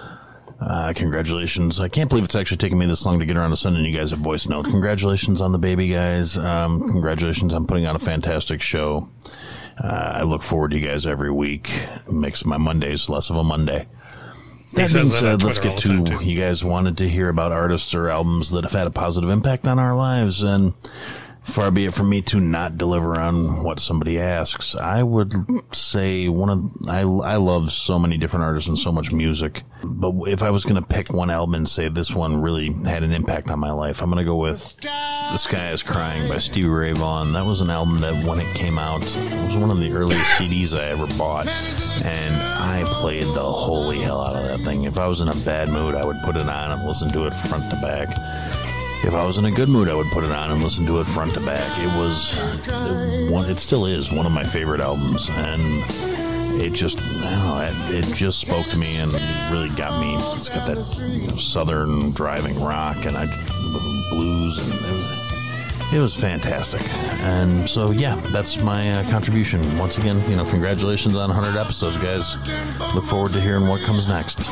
Uh, congratulations. I can't believe it's actually taken me this long to get around to sending you guys a voice note. Congratulations on the baby, guys. Um, congratulations on putting on a fantastic show. Uh, I look forward to you guys every week. It makes my Mondays less of a Monday. That being said, let's get to, you guys wanted to hear about artists or albums that have had a positive impact on our lives, and far be it from me to not deliver on what somebody asks. I would say one of, I, I love so many different artists and so much music, but if I was going to pick one album and say this one really had an impact on my life, I'm going to go with The Sky Is Crying by Stevie Ray Vaughan. That was an album that when it came out, it was one of the earliest C Ds I ever bought, and I played the holy hell out of that thing. If I was in a bad mood, I would put it on and listen to it front to back. If I was in a good mood, I would put it on and listen to it front to back. It was one, it still is one of my favorite albums, and it just, I don't know, it, it just spoke to me and really got me. It's got that, you know, southern driving rock and I, blues, and it was, it was fantastic. And so, yeah, that's my uh, contribution. Once again, you know, congratulations on one hundred episodes, guys. Look forward to hearing what comes next.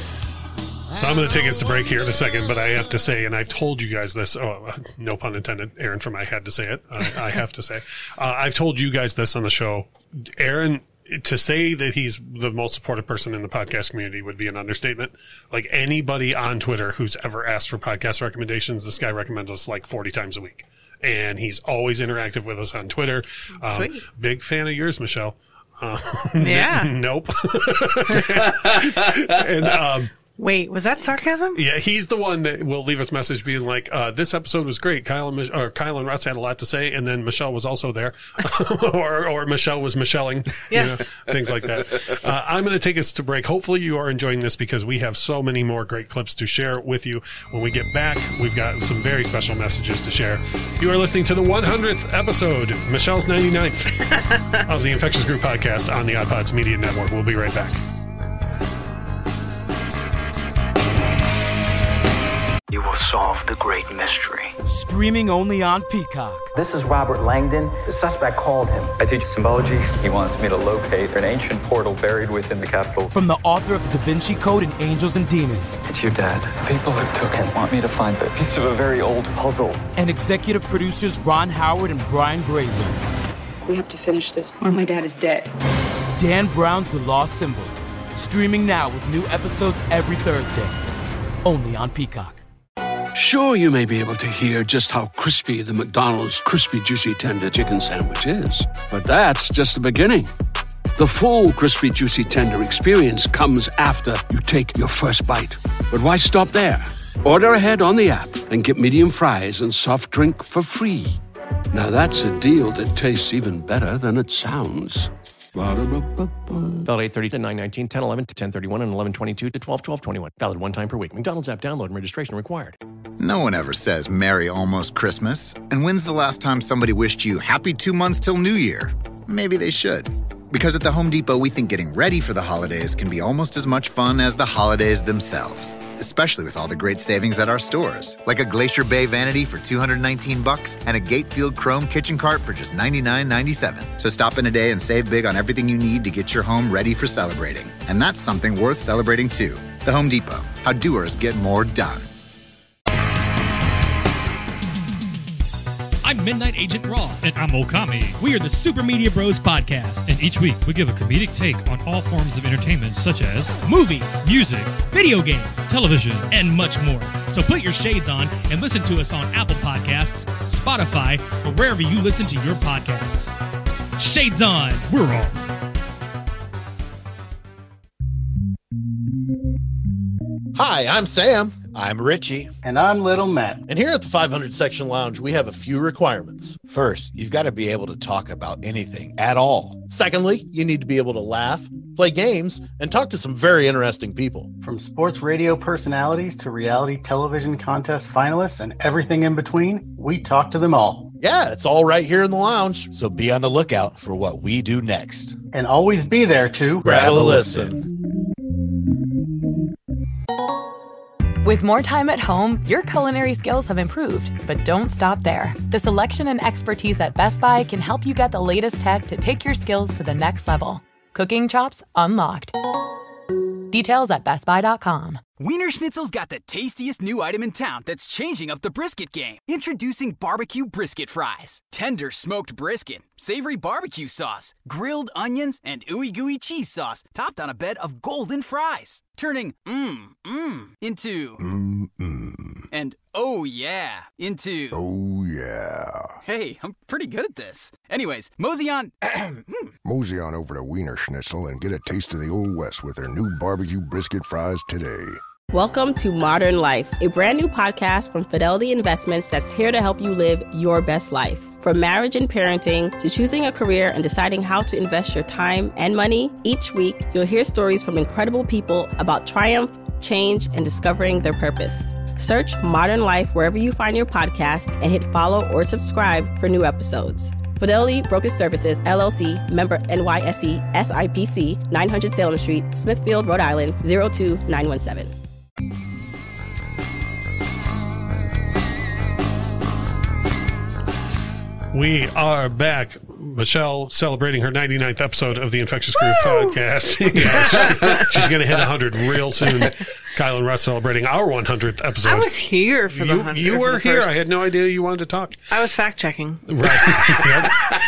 So I'm going to take us to break here in a second, but I have to say, and I've told you guys this, oh, no pun intended, Aaron from I Had to Say It, I, I have to say. Uh, I've told you guys this on the show. Aaron to say that he's the most supportive person in the podcast community would be an understatement. Like anybody on Twitter who's ever asked for podcast recommendations, this guy recommends us like forty times a week. And he's always interactive with us on Twitter. Um, Sweet. Big fan of yours, Michelle. Uh, Yeah. Nope. and, um, Wait, was that sarcasm? yeah, he's the one that will leave us a message being like, uh, this episode was great. Kyle and, Mich- or Kyle and Russ had a lot to say, and then Michelle was also there. or, or Michelle was Michelling. Yes. You know, things like that. Uh, I'm going to take us to break. Hopefully you are enjoying this because we have so many more great clips to share with you. When we get back, we've got some very special messages to share. You are listening to the one hundredth episode, Michelle's ninety-ninth of the Infectious Group podcast on the Odd Pods Media Network. We'll be right back. You will solve the great mystery. Streaming only on Peacock. This is Robert Langdon. The suspect called him. I teach symbology. He wants me to locate an ancient portal buried within the Capitol. From the author of the Da Vinci Code and Angels and Demons. It's your dad. The people who took him want me to find a piece of a very old puzzle. And executive producers Ron Howard and Brian Grazer. We have to finish this or my dad is dead. Dan Brown's The Lost Symbol. Streaming now with new episodes every Thursday. Only on Peacock. Sure, you may be able to hear just how crispy the McDonald's Crispy Juicy Tender Chicken Sandwich is. But that's just the beginning. The full Crispy Juicy Tender experience comes after you take your first bite. But why stop there? Order ahead on the app and get medium fries and soft drink for free. Now that's a deal that tastes even better than it sounds. Valid eight thirty to nine nineteen, ten eleven to ten thirty-one, and eleven twenty-two to twelve twelve twenty-one. Valid one time per week. McDonald's app download and registration required. No one ever says Merry Almost Christmas. And when's the last time somebody wished you happy two months till New Year? Maybe they should. Because at the Home Depot, we think getting ready for the holidays can be almost as much fun as the holidays themselves. Especially with all the great savings at our stores. Like a Glacier Bay vanity for two hundred nineteen bucks and a Gatefield Chrome kitchen cart for just ninety-nine ninety-seven. So stop in today and save big on everything you need to get your home ready for celebrating. And that's something worth celebrating too. The Home Depot. How doers get more done. I'm Midnight Agent Raw. And I'm Okami. We are the Super Media Bros podcast. And each week, we give a comedic take on all forms of entertainment, such as movies, music, video games, television, and much more. So put your shades on and listen to us on Apple Podcasts, Spotify, or wherever you listen to your podcasts. Shades on. We're off. Hi, I'm Sam. I'm Richie. And I'm Little Matt. And here at the five hundred Section Lounge, we have a few requirements. First, you've got to be able to talk about anything at all. Secondly, you need to be able to laugh, play games, and talk to some very interesting people. From sports radio personalities to reality television contest finalists and everything in between, we talk to them all. Yeah, it's all right here in the lounge. So be on the lookout for what we do next. And always be there to grab, grab a listen. listen. With more time at home, your culinary skills have improved, but don't stop there. The selection and expertise at Best Buy can help you get the latest tech to take your skills to the next level. Cooking chops unlocked. Details at best buy dot com. Wiener Schnitzel's got the tastiest new item in town that's changing up the brisket game. Introducing barbecue brisket fries. Tender smoked brisket, savory barbecue sauce, grilled onions, and ooey gooey cheese sauce topped on a bed of golden fries. Turning mmm, mmm into mmm, mmm. And oh yeah, into oh yeah. Hey, I'm pretty good at this. Anyways, mosey on mosey on over to Wiener Schnitzel and get a taste of the Old West with their new barbecue brisket fries today. Welcome to Modern Life, a brand new podcast from Fidelity Investments that's here to help you live your best life. From marriage and parenting to choosing a career and deciding how to invest your time and money, each week you'll hear stories from incredible people about triumph, change, and discovering their purpose. Search Modern Life wherever you find your podcast and hit follow or subscribe for new episodes. Fidelity Brokerage Services, L L C, member N Y S E, S I P C, nine hundred Salem Street, Smithfield, Rhode Island, zero two nine one seven. We are back. Michelle celebrating her ninety-ninth episode of the Infectious Groove podcast. Yeah, she, she's going to hit one hundred real soon. Kyle and Russ celebrating our one hundredth episode. I was here for the you, one hundredth. You were here. First. I had no idea you wanted to talk. I was fact checking. Right. Yep.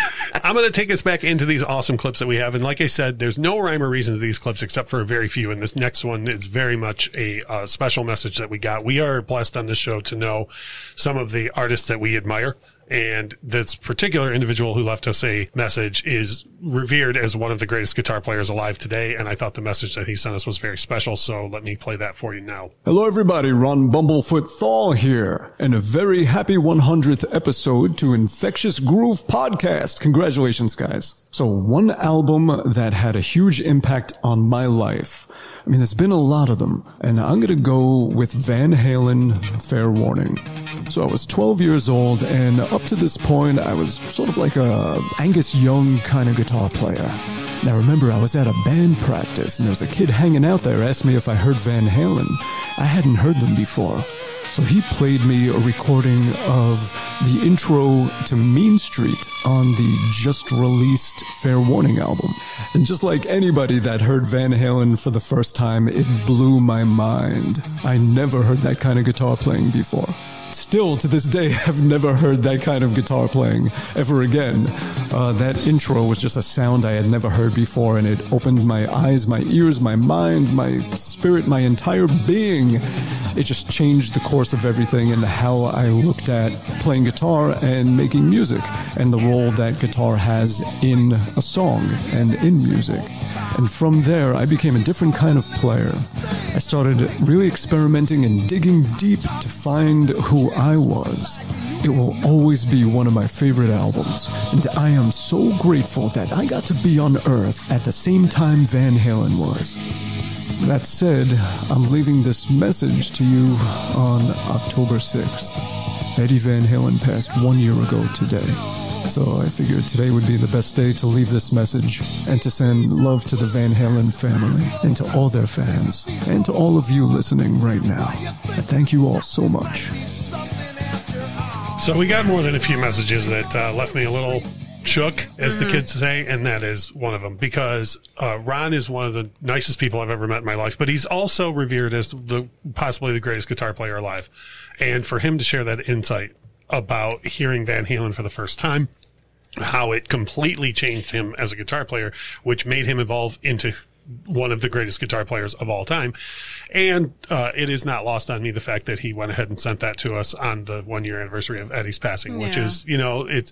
I'm going to take us back into these awesome clips that we have. And like I said, there's no rhyme or reason to these clips except for a very few. And this next one is very much a uh, special message that we got. We are blessed on this show to know some of the artists that we admire. And this particular individual who left us a message is revered as one of the greatest guitar players alive today. And I thought the message that he sent us was very special. So let me play that for you now. Hello, everybody. Ron Bumblefoot Thal here. And a very happy one hundredth episode to Infectious Groove Podcast. Congratulations, guys. So one album that had a huge impact on my life. I mean, there's been a lot of them, and I'm going to go with Van Halen, Fair Warning. So I was twelve years old, and up to this point, I was sort of like a Angus Young kind of guitar player. Now remember, I was at a band practice, and there was a kid hanging out there asked me if I heard Van Halen. I hadn't heard them before. So he played me a recording of the intro to Mean Street on the just-released Fair Warning album. And just like anybody that heard Van Halen for the first time, it blew my mind. I never heard that kind of guitar playing before. Still, to this day, I've never heard that kind of guitar playing ever again. Uh, that intro was just a sound I had never heard before, and it opened my eyes, my ears, my mind, my spirit, my entire being. It just changed the course of everything and how I looked at playing guitar and making music, and the role that guitar has in a song and in music. And from there, I became a different kind of player. I started really experimenting and digging deep to find who I was. It will always be one of my favorite albums, and I am so grateful that I got to be on Earth at the same time Van Halen was. That said, I'm leaving this message to you on October sixth. Eddie Van Halen passed one year ago today. So I figured today would be the best day to leave this message and to send love to the Van Halen family and to all their fans and to all of you listening right now. I thank you all so much. So we got more than a few messages that uh, left me a little shook, as the kids say, and that is one of them, because uh, Ron is one of the nicest people I've ever met in my life, but he's also revered as the possibly the greatest guitar player alive. And for him to share that insight about hearing Van Halen for the first time, how it completely changed him as a guitar player, which made him evolve into one of the greatest guitar players of all time. And uh, it is not lost on me the fact that he went ahead and sent that to us on the one year anniversary of Eddie's passing, which Yeah. is, you know, it's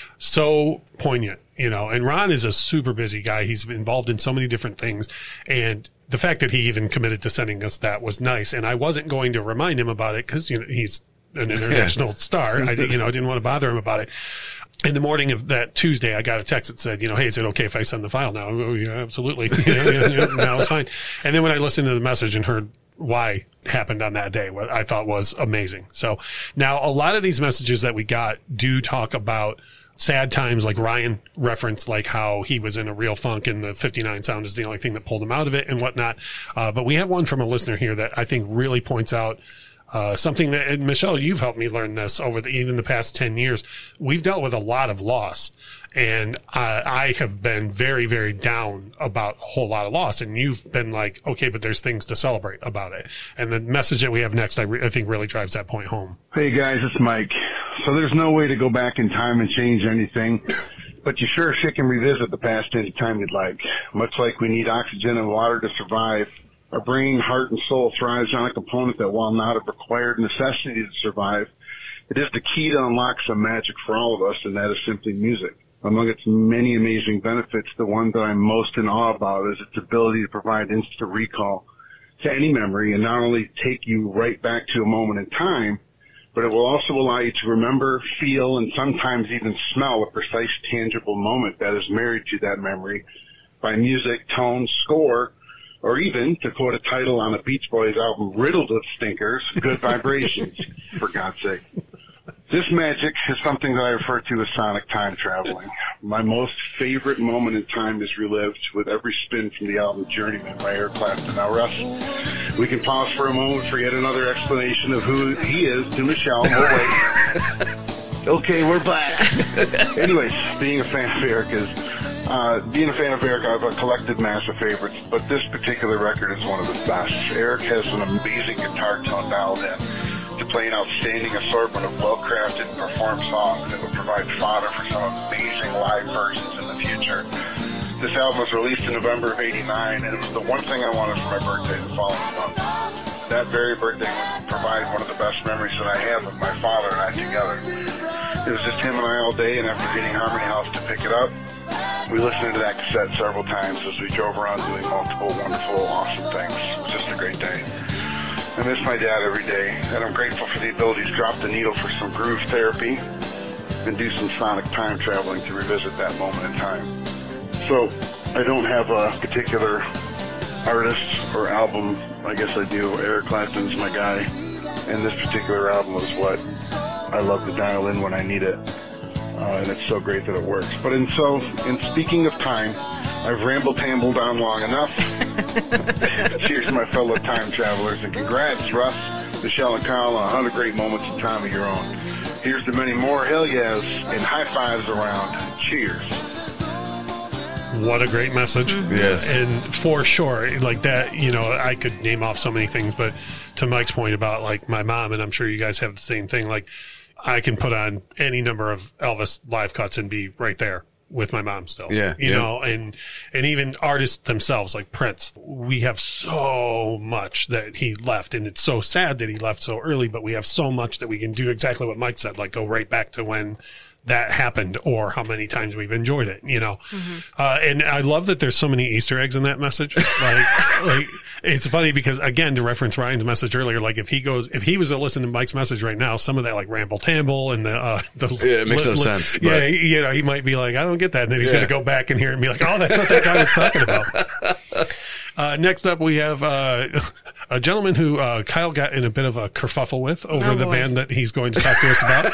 so poignant, you know. And Ron is a super busy guy. He's involved in so many different things. And the fact that he even committed to sending us that was nice. And I wasn't going to remind him about it because, you know, he's an international star. I, you know, I didn't want to bother him about it. In the morning of that Tuesday, I got a text that said, you know, hey, is it okay if I send the file now? Oh, yeah, absolutely. You know, yeah, yeah, now it's fine. And then when I listened to the message and heard why happened on that day, what I thought was amazing. So now a lot of these messages that we got do talk about sad times, like Ryan referenced, like how he was in a real funk and the fifty-nine sound is the only thing that pulled him out of it and whatnot. Uh, but we have one from a listener here that I think really points out Uh, something that, and Michelle, you've helped me learn this over the, even the past ten years. We've dealt with a lot of loss, and uh, I have been very, very down about a whole lot of loss. And you've been like, okay, but there's things to celebrate about it. And the message that we have next, I, re- I think really drives that point home. Hey guys, it's Mike. So there's no way to go back in time and change anything, but you sure as shit can revisit the past anytime you'd like. Much like we need oxygen and water to survive, our brain, heart, and soul thrives on a component that, while not a required necessity to survive, it is the key to unlock some magic for all of us, and that is simply music. Among its many amazing benefits, the one that I'm most in awe about is its ability to provide instant recall to any memory and not only take you right back to a moment in time, but it will also allow you to remember, feel, and sometimes even smell a precise, tangible moment that is married to that memory by music, tone, score, or even, to quote a title on a Beach Boys album riddled with stinkers, good vibrations, for God's sake. This magic is something that I refer to as sonic time traveling. My most favorite moment in time is relived with every spin from the album Journeyman by Eric Clapton. Now, Russ, we can pause for a moment for yet another explanation of who he is to Michelle. We'll wait. Okay, we're back. Anyways, being a fan of Eric is... Uh, being a fan of Eric, I have a collected mass of favorites, but this particular record is one of the best. Eric has an amazing guitar tone dialed in to play an outstanding assortment of well-crafted and performed songs that would provide fodder for some amazing live versions in the future. This album was released in November of eighty-nine, and it was the one thing I wanted for my birthday the following month. That very birthday would provide one of the best memories that I have with my father and I together. It was just him and I all day, and after hitting Harmony House to pick it up, we listened to that cassette several times as we drove around doing multiple wonderful, awesome things. It was just a great day. I miss my dad every day, and I'm grateful for the ability to drop the needle for some groove therapy and do some sonic time traveling to revisit that moment in time. So, I don't have a particular artist or album. I guess I do. Eric Clapton's my guy, and this particular album was what I love to dial in when I need it. Uh, and it's so great that it works. But in so, in speaking of time, I've rambled tambled on long enough. Cheers, my fellow time travelers, and congrats, Russ, Michelle, and Kyle on one hundred great moments in time of your own. Here's to many more hell yes and high fives around. Cheers. What a great message. Yes. And for sure, like that, you know, I could name off so many things, but to Mike's point about like my mom, and I'm sure you guys have the same thing, like I can put on any number of Elvis live cuts and be right there with my mom still. Yeah. You yeah. know, and, and even artists themselves like Prince, we have so much that he left, and it's so sad that he left so early, but we have so much that we can do exactly what Mike said, like go right back to when that happened or how many times we've enjoyed it, you know? Mm-hmm. Uh, and I love that there's so many Easter eggs in that message. Like, like, it's funny because again, to reference Ryan's message earlier, like if he goes, if he was to listen to Mike's message right now, some of that like ramble tamble and the, uh, the, yeah, it makes li- no li- sense. Yeah. But. You know, he might be like, I don't get that. And then he's yeah. going to go back and hear it and be like, oh, that's what that guy was talking about. Uh, next up, we have, uh, a gentleman who, uh, Kyle got in a bit of a kerfuffle with over oh, the band that he's going to talk to us about.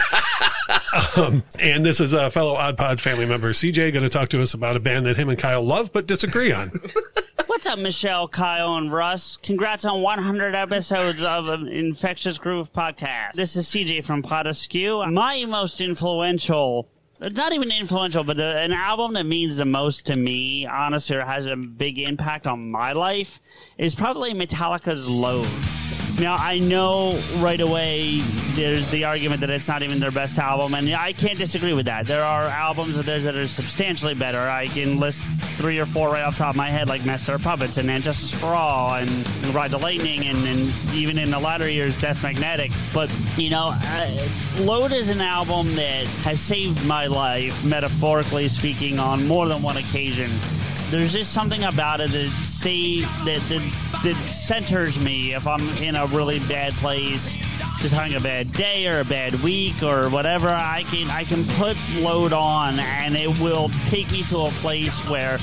Um, and this is a fellow Odd Pods family member, C J, going to talk to us about a band that him and Kyle love but disagree on. What's up, Michelle, Kyle, and Russ? Congrats on one hundred episodes of an Infectious Groove podcast. This is C J from Pod Askew. My most influential, not even influential, but the, an album that means the most to me, honestly, or has a big impact on my life, is probably Metallica's Load. Now, I know right away there's the argument that it's not even their best album, and I can't disagree with that. There are albums of theirs that are substantially better. I can list three or four right off the top of my head, like Master of Puppets and And Justice for All and Ride the Lightning, and, and even in the latter years, Death Magnetic. But, you know, uh, Load is an album that has saved my life, metaphorically speaking, on more than one occasion. There's just something about it that say that, that that centers me if I'm in a really bad place, just having a bad day or a bad week or whatever. I can I can put Load on, and it will take me to a place where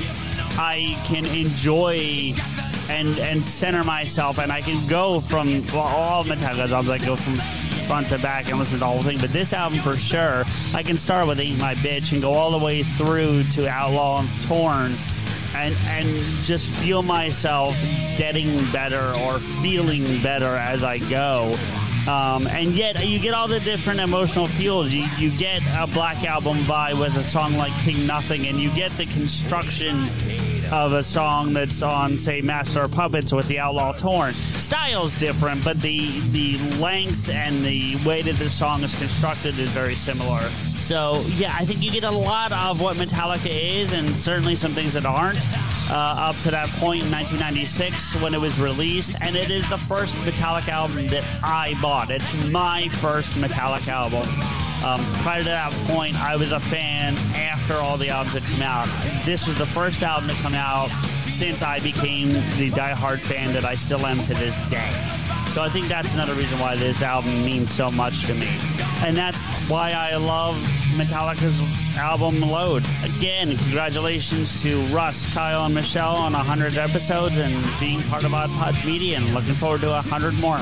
I can enjoy and and center myself, and I can go from well, all Metallica's albums. I go from front to back and listen to the whole thing, but this album for sure, I can start with Ain't My Bitch and go all the way through to Outlaw and Torn. And and just feel myself getting better or feeling better as I go. Um, and yet you get all the different emotional feels. You, you get a Black Album vibe with a song like King Nothing, and you get the construction of a song that's on, say, Master of Puppets with the Outlaw Torn. Style's different, but the the length and the way that the song is constructed is very similar. So, yeah, I think you get a lot of what Metallica is, and certainly some things that aren't, uh, up to that point in nineteen ninety-six when it was released. And it is the first Metallica album that I bought. It's my first Metallica album. Um, prior to that point, I was a fan after all the albums had come out. This was the first album to come out since I became the diehard fan that I still am to this day. So I think that's another reason why this album means so much to me. And that's why I love Metallica's album Load. Again, congratulations to Russ, Kyle, and Michelle on one hundred episodes and being part of Odd Pods Media, and looking forward to one hundred more.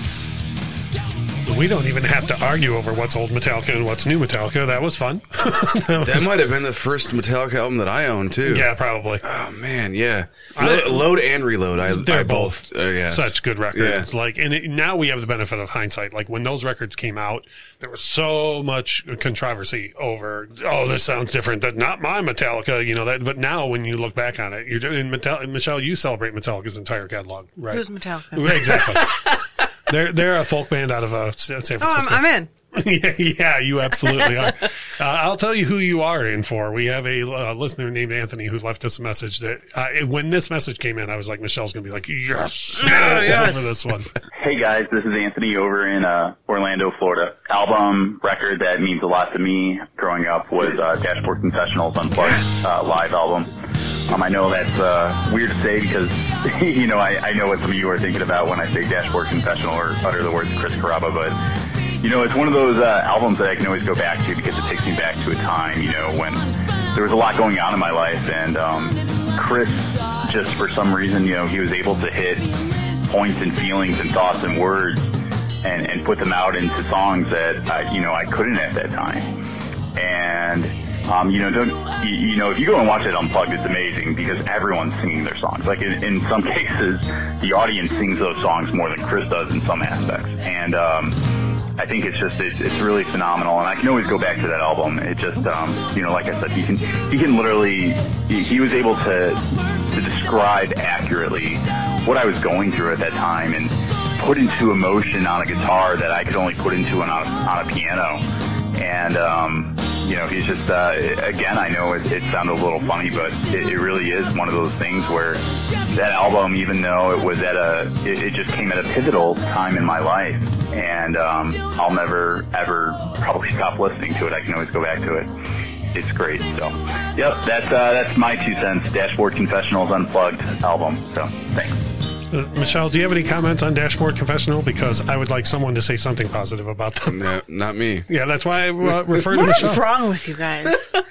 We don't even have to argue over what's old Metallica and what's new Metallica. That was fun. that, was... that might have been the first Metallica album that I owned, too. Yeah, probably. Oh, man, yeah. I, Load and Reload. I, they're I both, both uh, yes. such good records. Yeah. Like, and it, now we have the benefit of hindsight. Like, when those records came out, there was so much controversy over, oh, this sounds different. That's not my Metallica, you know. That. But now, when you look back on it, you're doing Metallica. Michelle, you celebrate Metallica's entire catalog, right? Who's Metallica? Exactly. They're they're a folk band out of uh, San Francisco. Oh, I'm, I'm in. yeah, yeah, you absolutely are. Uh, I'll tell you who you are in for. We have a uh, listener named Anthony who left us a message that uh, when this message came in, I was like, Michelle's going to be like, yes, yes. for this one. Hey guys, this is Anthony over in uh, Orlando, Florida. Album record that means a lot to me growing up was uh, Dashboard Confessionals Unplugged uh, live album. Um, I know that's uh, weird to say because, you know, I, I know what some of you are thinking about when I say Dashboard Confessional or utter the words Chris Carrabba, but, you know, it's one of those uh, albums that I can always go back to because it takes me back to a time, you know, when there was a lot going on in my life, and um, Chris, just for some reason, you know, he was able to hit points and feelings and thoughts and words and, and put them out into songs that, I, you know, I couldn't at that time. And... Um, you know, don't, you, you know, if you go and watch it Unplugged, it's amazing because everyone's singing their songs. Like in, in some cases, the audience sings those songs more than Chris does in some aspects. And um, I think it's just, it's, it's really phenomenal. And I can always go back to that album. It just, um, you know, like I said, he can, he can literally, he, he was able to, to describe accurately what I was going through at that time and put into emotion on a guitar that I could only put into on a, on a piano. And, um, you know, he's just, uh, again, I know it, it sounded a little funny, but it, it really is one of those things where that album, even though it was at a, it, it just came at a pivotal time in my life. And um, I'll never, ever probably stop listening to it. I can always go back to it. It's great. So, yep, that's, uh, that's my two cents. Dashboard Confessionals Unplugged album. So, thanks. Uh, Michelle, do you have any comments on Dashboard Confessional? Because I would like someone to say something positive about them. No, not me. Yeah, that's why I uh, refer to What Michelle. is wrong with you guys?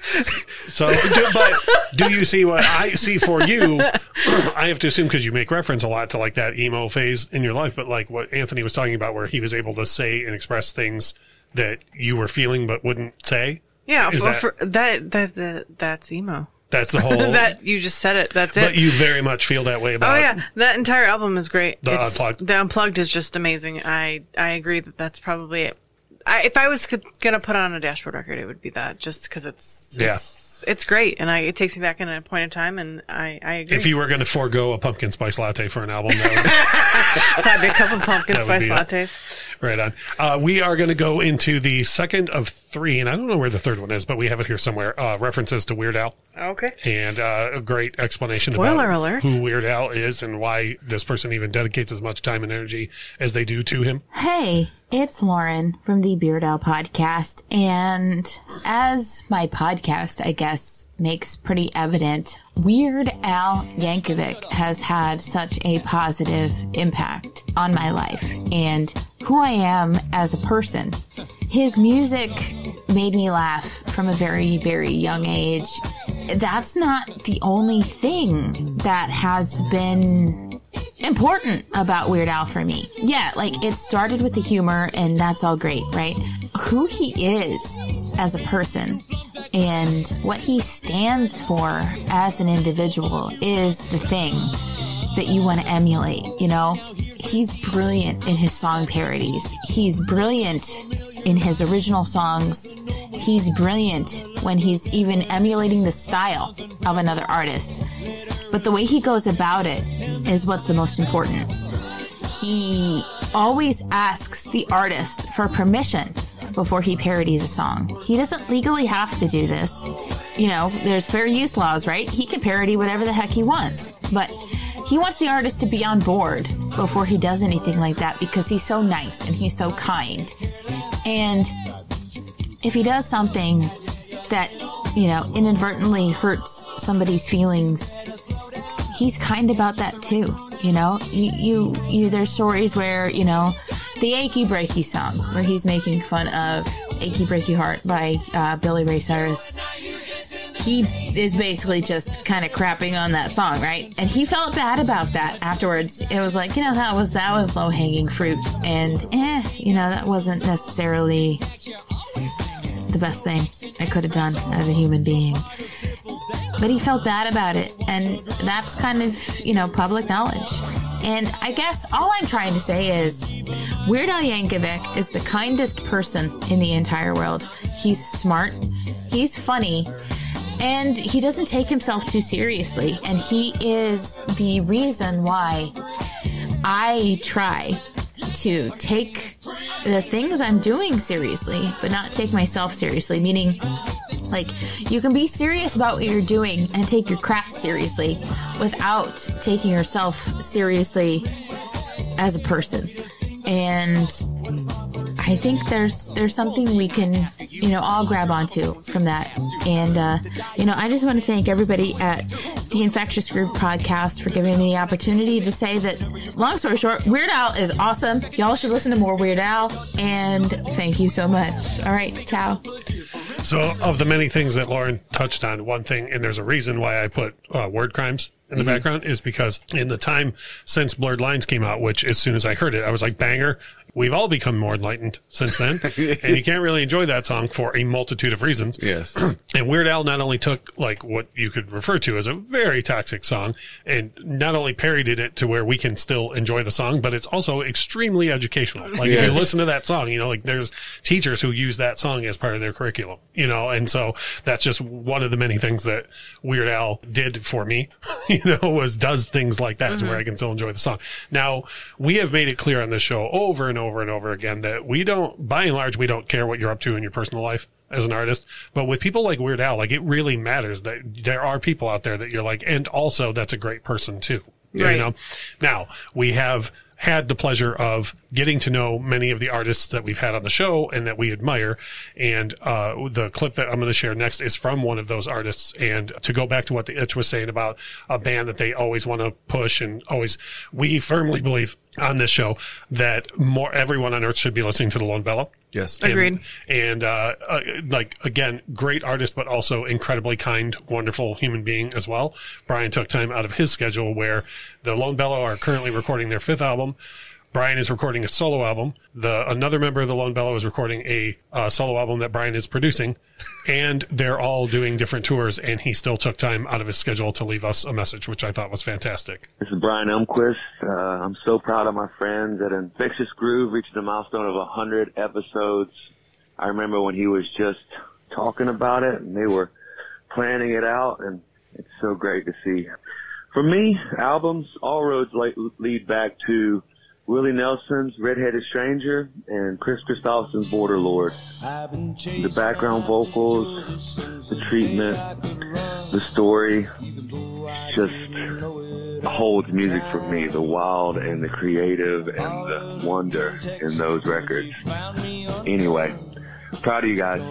So, do, but do you see what I see for you? I have to assume because you make reference a lot to like that emo phase in your life, but like what Anthony was talking about, where he was able to say and express things that you were feeling but wouldn't say. Yeah, Is for, that, for, that, that that that's emo. That's the whole. that you just said it. That's it. But you very much feel that way about. Oh yeah, that entire album is great. The It's- Unplugged. The Unplugged is just amazing. I I agree that that's probably it. I, if I was c- gonna put on a Dashboard record, it would be that, just because it's Yeah. it's it's great, and I it takes me back in a point in time, and I I agree. If you were going to forego a pumpkin spice latte for an album, that would, had a couple pumpkin That would spice be it. lattes. right on. Uh, we are going to go into the second of three, and I don't know where the third one is, but we have it here somewhere. Uh, references to Weird Al. Okay. And uh, a great explanation Spoiler about alert. who Weird Al is and why this person even dedicates as much time and energy as they do to him. Hey, it's Lauren from the Beard Owl podcast, and as my podcast, I guess, makes pretty evident, Weird Al Yankovic has had such a positive impact on my life and who I am as a person. His music made me laugh from a very, very young age. That's not the only thing that has been important about Weird Al for me. Yeah, like it started with the humor and that's all great, right? Who he is as a person and what he stands for as an individual is the thing that you want to emulate, you know? He's brilliant in his song parodies. He's brilliant in his original songs. He's brilliant when he's even emulating the style of another artist. But the way he goes about it is what's the most important. He always asks the artist for permission before he parodies a song. He doesn't legally have to do this. You know, there's fair use laws, right? He can parody whatever the heck he wants. But he wants the artist to be on board before he does anything like that because he's so nice and he's so kind. And if he does something that, you know, inadvertently hurts somebody's feelings, he's kind about that too. You know, you, you, you, there's stories where, you know, the Achy Breaky song, where he's making fun of Achy Breaky Heart by uh, Billy Ray Cyrus. He is basically just kind of crapping on that song, right? And he felt bad about that afterwards. It was like, you know, that was, that was low hanging fruit. And, eh, you know, that wasn't necessarily the best thing I could have done as a human being. But he felt bad about it, and that's kind of, you know, public knowledge. And I guess all I'm trying to say is Weird Al Yankovic is the kindest person in the entire world. He's smart, he's funny, and he doesn't take himself too seriously. And he is the reason why I try to take the things I'm doing seriously, but not take myself seriously. Meaning, like, you can be serious about what you're doing and take your craft seriously without taking yourself seriously as a person. And I think there's there's something we can, you know, all grab onto from that. And, uh, you know, I just want to thank everybody at the Infectious Groove Podcast for giving me the opportunity to say that, long story short, Weird Al is awesome. Y'all should listen to more Weird Al. And thank you so much. All right, ciao. So, of the many things that Lauren touched on, one thing, and there's a reason why I put uh, word crimes in the mm-hmm. background, is because in the time since Blurred Lines came out, which as soon as I heard it, I was like, banger. We've all become more enlightened since then, and you can't really enjoy that song for a multitude of reasons. Yes. And Weird Al not only took like what you could refer to as a very toxic song and not only parodied it to where we can still enjoy the song, but it's also extremely educational. Like yes. if you listen to that song, you know, like there's teachers who use that song as part of their curriculum, you know, and so that's just one of the many things that Weird Al did for me, you know, was does things like that mm-hmm. to where I can still enjoy the song. Now, we have made it clear on this show over and over and over again that we don't, by and large, we don't care what you're up to in your personal life as an artist. But with people like Weird Al, like it really matters that there are people out there that you're like, and also that's a great person too. Right. You know? Now, we have had the pleasure of getting to know many of the artists that we've had on the show and that we admire. And uh, the clip that I'm going to share next is from one of those artists. And to go back to what the Itch was saying about a band that they always want to push and always, we firmly believe on this show that more everyone on earth should be listening to the Lone Bellow. Yes. Agreed. And, and uh, uh, like, again, great artist, but also incredibly kind, wonderful human being as well. Brian took time out of his schedule where the Lone Bellow are currently recording their fifth album. Brian is recording a solo album. The another member of the Lone Bellow is recording a uh, solo album that Brian is producing, and they're all doing different tours. And he still took time out of his schedule to leave us a message, which I thought was fantastic. This is Brian Elmquist. Uh, I'm so proud of my friends at Infectious Groove reaching a milestone of one hundred episodes. I remember when he was just talking about it, and they were planning it out, and it's so great to see. For me, albums, all roads lead back to Willie Nelson's Red-Headed Stranger and Chris Christopherson's Border Lord. The background vocals, the treatment, the story, just holds music for me. The wild and the creative and the wonder in those records. Anyway, proud of you guys.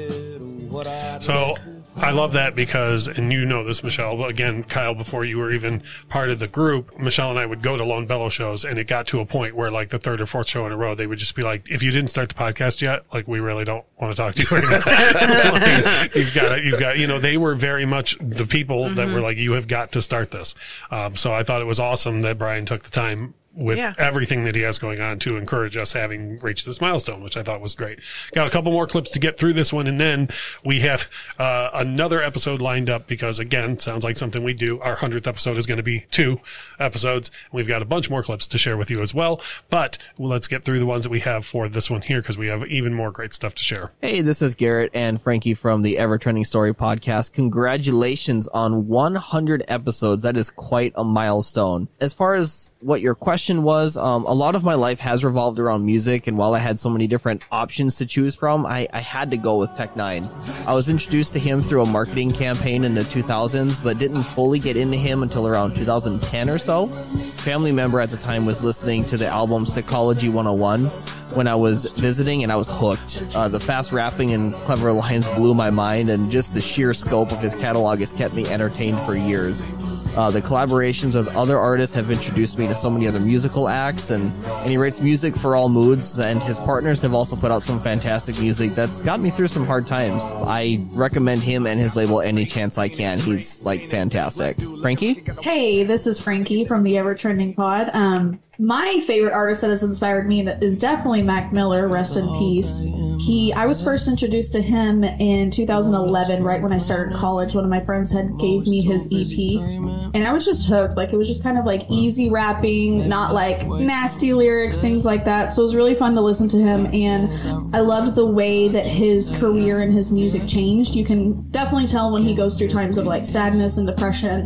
So I love that because, and you know this, Michelle, but again, Kyle, before you were even part of the group, Michelle and I would go to Lone Bellow shows, and it got to a point where, like, the third or fourth show in a row, they would just be like, if you didn't start the podcast yet, like, we really don't want to talk to you right now. Like, you've got, you've got, you know, they were very much the people mm-hmm. that were like, you have got to start this. Um, so I thought it was awesome that Brian took the time with yeah. everything that he has going on to encourage us having reached this milestone, which I thought was great. Got a couple more clips to get through this one, and then we have uh, another episode lined up because, again, sounds like something we do. Our hundredth episode is going to be two episodes. We've got a bunch more clips to share with you as well, but let's get through the ones that we have for this one here because we have even more great stuff to share. Hey, this is Garrett and Frankie from the Ever Trending Story podcast. Congratulations on one hundred episodes. That is quite a milestone. As far as what your question was, um, a lot of my life has revolved around music, and while I had so many different options to choose from, I, I had to go with Tech Nine. I was introduced to him through a marketing campaign in the two thousands, but didn't fully get into him until around two thousand ten or so. Family member at the time was listening to the album Psychology one oh one when I was visiting, and I was hooked. Uh, the fast rapping and clever lines blew my mind, and just the sheer scope of his catalog has kept me entertained for years. Uh, the collaborations with other artists have introduced me to so many other musical acts, and, and he writes music for all moods, and his partners have also put out some fantastic music that's got me through some hard times. I recommend him and his label any chance I can. He's, like, fantastic. Frankie? Hey, this is Frankie from the Ever Trending Pod. Um, my favorite artist that has inspired me is definitely Mac Miller, rest in peace. He, I was first introduced to him in two thousand eleven, right when I started college. One of my friends had gave me his E P, and I was just hooked. Like, it was just kind of like easy rapping, not like nasty lyrics, things like that. So it was really fun to listen to him, and I loved the way that his career and his music changed. You can definitely tell when he goes through times of like sadness and depression.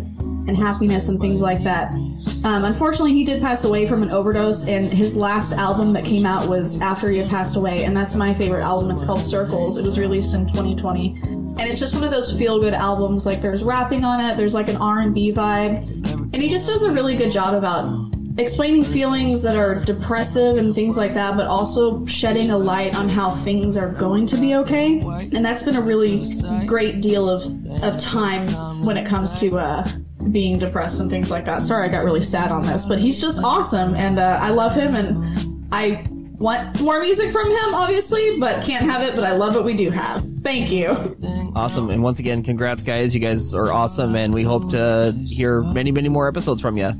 and happiness and things like that. Um, unfortunately, he did pass away from an overdose, and his last album that came out was after he had passed away, and that's my favorite album. It's called Circles. It was released in twenty twenty, and it's just one of those feel-good albums. Like, there's rapping on it, there's like an R and B vibe, and he just does a really good job about explaining feelings that are depressive and things like that, but also shedding a light on how things are going to be okay. And that's been a really great deal of, of time when it comes to uh, being depressed and things like that. Sorry, I got really sad on this, but he's just awesome, and uh, I love him, and I want more music from him, obviously, but can't have it, but I love what we do have. Thank you. Awesome. And once again, congrats, guys. You guys are awesome, and we hope to hear many, many more episodes from you.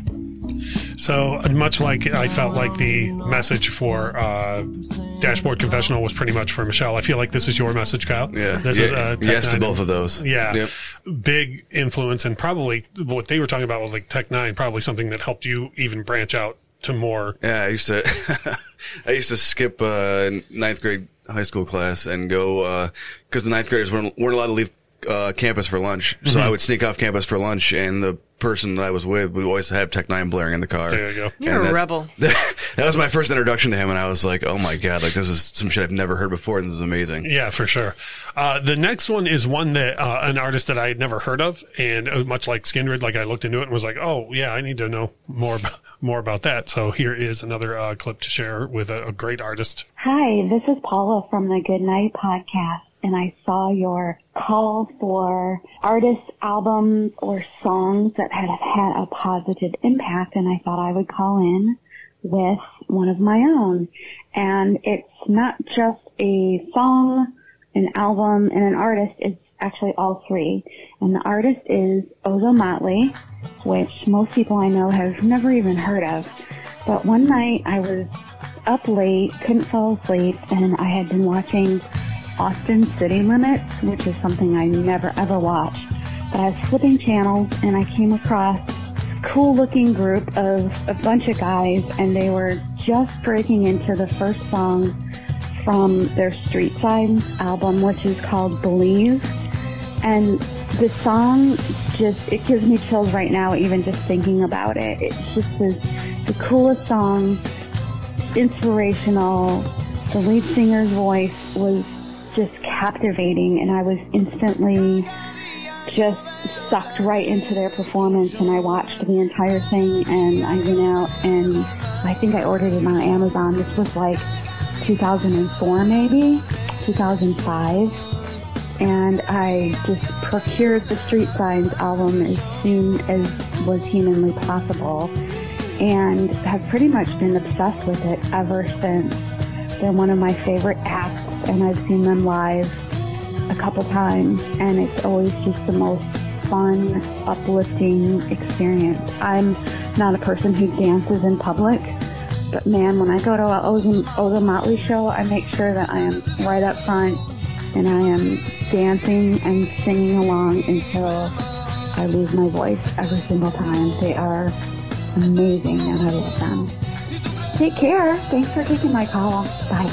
So much like I felt like the message for uh, Dashboard Confessional was pretty much for Michelle, I feel like this is your message, Kyle. Yeah. This yeah. is uh, yes Tech to Nine. both of those. Yeah. Yep. Big influence, and probably what they were talking about was like Tech Nine, probably something that helped you even branch out to more. Yeah, I used to I used to skip uh, ninth grade high school class and go because uh, the ninth graders weren't, weren't allowed to leave uh, campus for lunch. So Mhm. I would sneak off campus for lunch, and the person that I was with would always have Tech Nine blaring in the car. There you go. You're And a that's- rebel. That was my first introduction to him, and I was like, oh my God, like this is some shit I've never heard before, and this is amazing. Yeah, for sure. Uh, the next one is one that uh, an artist that I had never heard of, and uh, much like Skindred, like I looked into it and was like, oh yeah, I need to know more about, more about that. So here is another uh, clip to share with a, a great artist. Hi, this is Paula from the Good Night Podcast, and I saw your call for artists, albums, or songs that had had a positive impact, and I thought I would call in with one of my own. And it's not just a song, an album, and an artist, it's actually all three. And the artist is Ozo Motley, which most people I know have never even heard of. But one night I was up late, couldn't fall asleep, and I had been watching Austin City Limits, which is something I never ever watched. But I was flipping channels and I came across this cool looking group of a bunch of guys, and they were just breaking into the first song from their Street Signs album, which is called Believe. And the song just, it gives me chills right now, even just thinking about it. It's just this, the coolest song, inspirational. The lead singer's voice was just captivating, and I was instantly just sucked right into their performance, and I watched the entire thing, and I went out and I think I ordered it on Amazon. This was like two thousand four, maybe two thousand five, and I just procured the Street Signs album as soon as was humanly possible, and have pretty much been obsessed with it ever since. They're one of my favorite acts, and I've seen them live a couple times, and it's always just the most fun, uplifting experience. I'm not a person who dances in public, but man, when I go to a Ozo, Ozo Motley show, I make sure that I am right up front, and I am dancing and singing along until I lose my voice every single time. They are amazing, and I love them. Take care. Thanks for taking my call. Bye.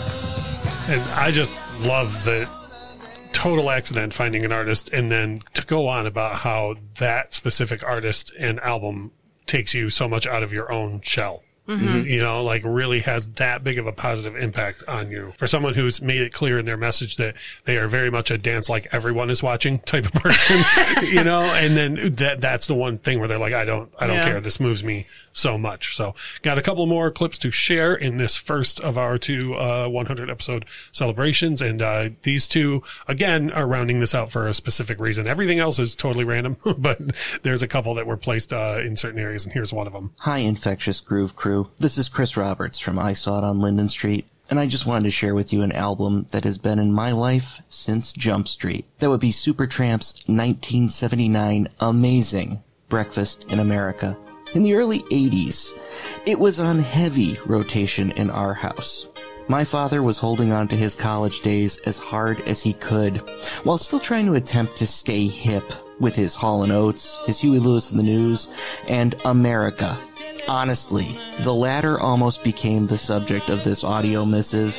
And I just love the total accident finding an artist, and then to go on about how that specific artist and album takes you so much out of your own shell. Mhm. You know, like really has that big of a positive impact on you. For someone who's made it clear in their message that they are very much a dance like everyone is watching type of person, you know, and then that that's the one thing where they're like, I don't, I don't Yeah. care. This moves me so much. So got a couple more clips to share in this first of our two, uh, one hundred episode celebrations. And, uh, these two again are rounding this out for a specific reason. Everything else is totally random, but there's a couple that were placed, uh, in certain areas. And here's one of them. Hi, Infectious Groove crew. This is Chris Roberts from I Saw It on Linden Street, and I just wanted to share with you an album that has been in my life since Jump Street. That would be Supertramp's nineteen seventy-nine amazing Breakfast in America. In the early eighties, it was on heavy rotation in our house. My father was holding on to his college days as hard as he could, while still trying to attempt to stay hip with his Hall and Oates, his Huey Lewis and the News, and America. Honestly, the latter almost became the subject of this audio missive,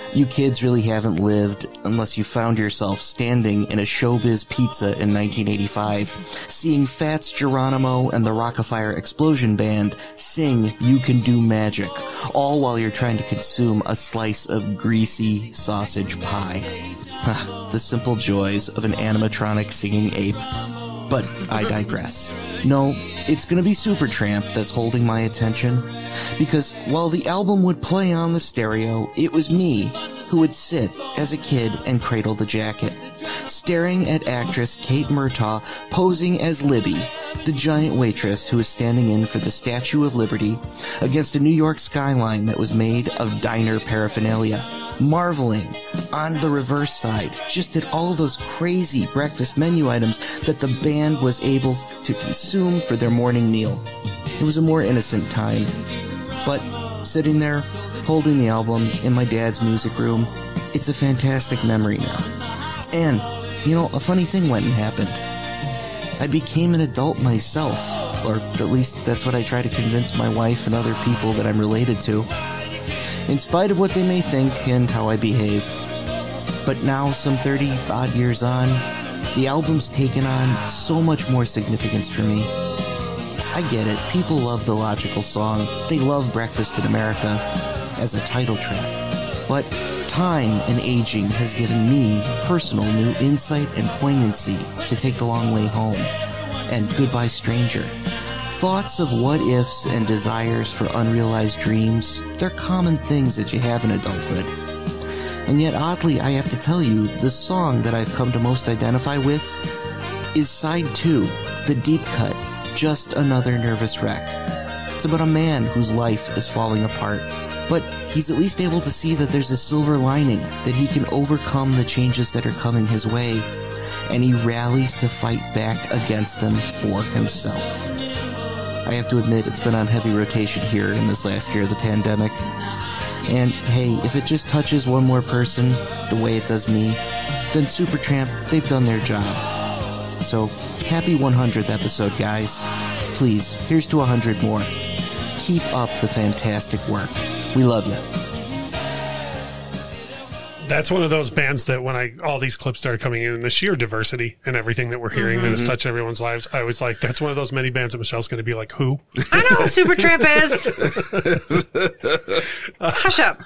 You kids really haven't lived unless you found yourself standing in a Showbiz Pizza in nineteen eighty-five, seeing Fats Geronimo and the Rockafire Explosion Band sing You Can Do Magic, all while you're trying to consume a slice of greasy sausage pie. The simple joys of an animatronic singing ape. But I digress. No, it's gonna be Supertramp that's holding my attention. Because while the album would play on the stereo, it was me who would sit as a kid and cradle the jacket, staring at actress Kate Murtaugh posing as Libby, the giant waitress who was standing in for the Statue of Liberty against a New York skyline that was made of diner paraphernalia, marveling on the reverse side just at all those crazy breakfast menu items that the band was able to consume for their morning meal. It was a more innocent time, but sitting there, holding the album in my dad's music room, it's a fantastic memory now. And, you know, a funny thing went and happened. I became an adult myself, or at least that's what I try to convince my wife and other people that I'm related to, in spite of what they may think and how I behave. But now, some thirty odd years on, the album's taken on so much more significance for me. I get it, people love the Logical song, they love Breakfast in America as a title track. But time and aging has given me personal new insight and poignancy to take the long way home. And Goodbye Stranger. Thoughts of what-ifs and desires for unrealized dreams, they're common things that you have in adulthood. And yet, oddly, I have to tell you, the song that I've come to most identify with is side two, the deep cut, Just Another Nervous Wreck. It's about a man whose life is falling apart, but he's at least able to see that there's a silver lining, that he can overcome the changes that are coming his way, and he rallies to fight back against them for himself. I have to admit, it's been on heavy rotation here in this last year of the pandemic. And hey, if it just touches one more person the way it does me, then Supertramp, they've done their job. So, happy one hundredth episode, guys. Please, here's to one hundred more. Keep up the fantastic work. We love you. That's one of those bands that when I all these clips started coming in and the sheer diversity and everything that we're hearing Mm-hmm. that has touched everyone's lives, I was like, that's one of those many bands that Michelle's going to be like, who? I know who Supertramp is. uh, hush up.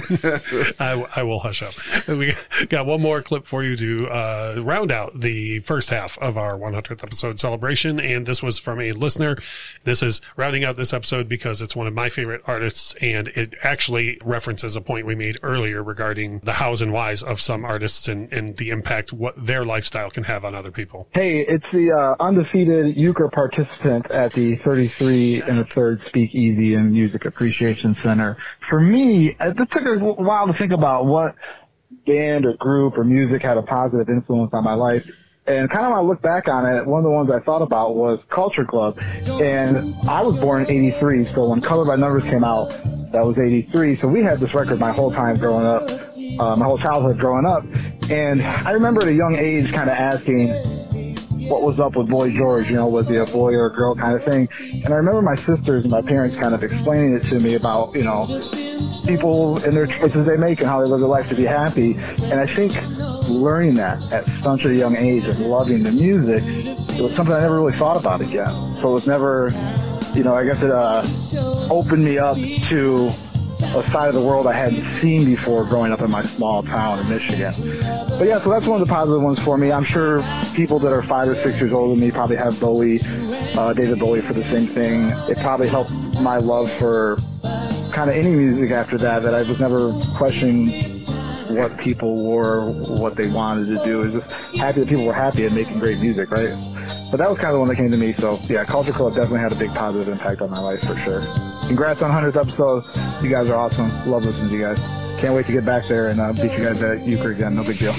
I, I will hush up. We got one more clip for you to uh, round out the first half of our one hundredth episode celebration, and this was from a listener. This is rounding out this episode because it's one of my favorite artists, and it actually references a point we made earlier regarding the hows and whys of some artists and, and the impact what their lifestyle can have on other people. Hey, it's the uh, undefeated euchre participant at the thirty-three and a third Speakeasy and Music Appreciation Center. For me, it took a while to think about what band or group or music had a positive influence on my life. And kind of when I look back on it, one of the ones I thought about was Culture Club. And I was born in eighty-three, so when Color by Numbers came out, that was eighty-three. So we had this record my whole time growing up, uh, my whole childhood growing up. And I remember at a young age kind of asking what was up with Boy George, you know, was he a boy or a girl kind of thing. And I remember my sisters and my parents kind of explaining it to me about, you know, people and their choices they make and how they live their life to be happy. And I think learning that at such a young age and loving the music, it was something I never really thought about again. So it was never, you know, I guess it uh, opened me up to a side of the world I hadn't seen before growing up in my small town in Michigan. But yeah, so that's one of the positive ones for me. I'm sure people that are five or six years older than me probably have Bowie, uh, David Bowie for the same thing. It probably helped my love for kind of any music after that, that I was never questioning what people wore, what they wanted to do. It was just happy that people were happy and making great music, right? But that was kind of the one that came to me. So yeah, Culture Club definitely had a big positive impact on my life for sure. Congrats on one hundredth episode. You guys are awesome. Love listening to you guys. Can't wait to get back there and uh, beat you guys at euchre again. No big deal.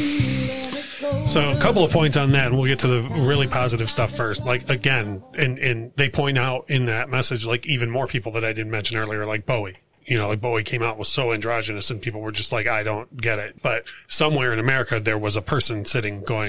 So a couple of points on that, and we'll get to the really positive stuff first. Like, again, and, and they point out in that message, like, even more people that I didn't mention earlier, like Bowie. You know, like Bowie came out, was so androgynous, and people were just like, I don't get it. But somewhere in America, there was a person sitting going,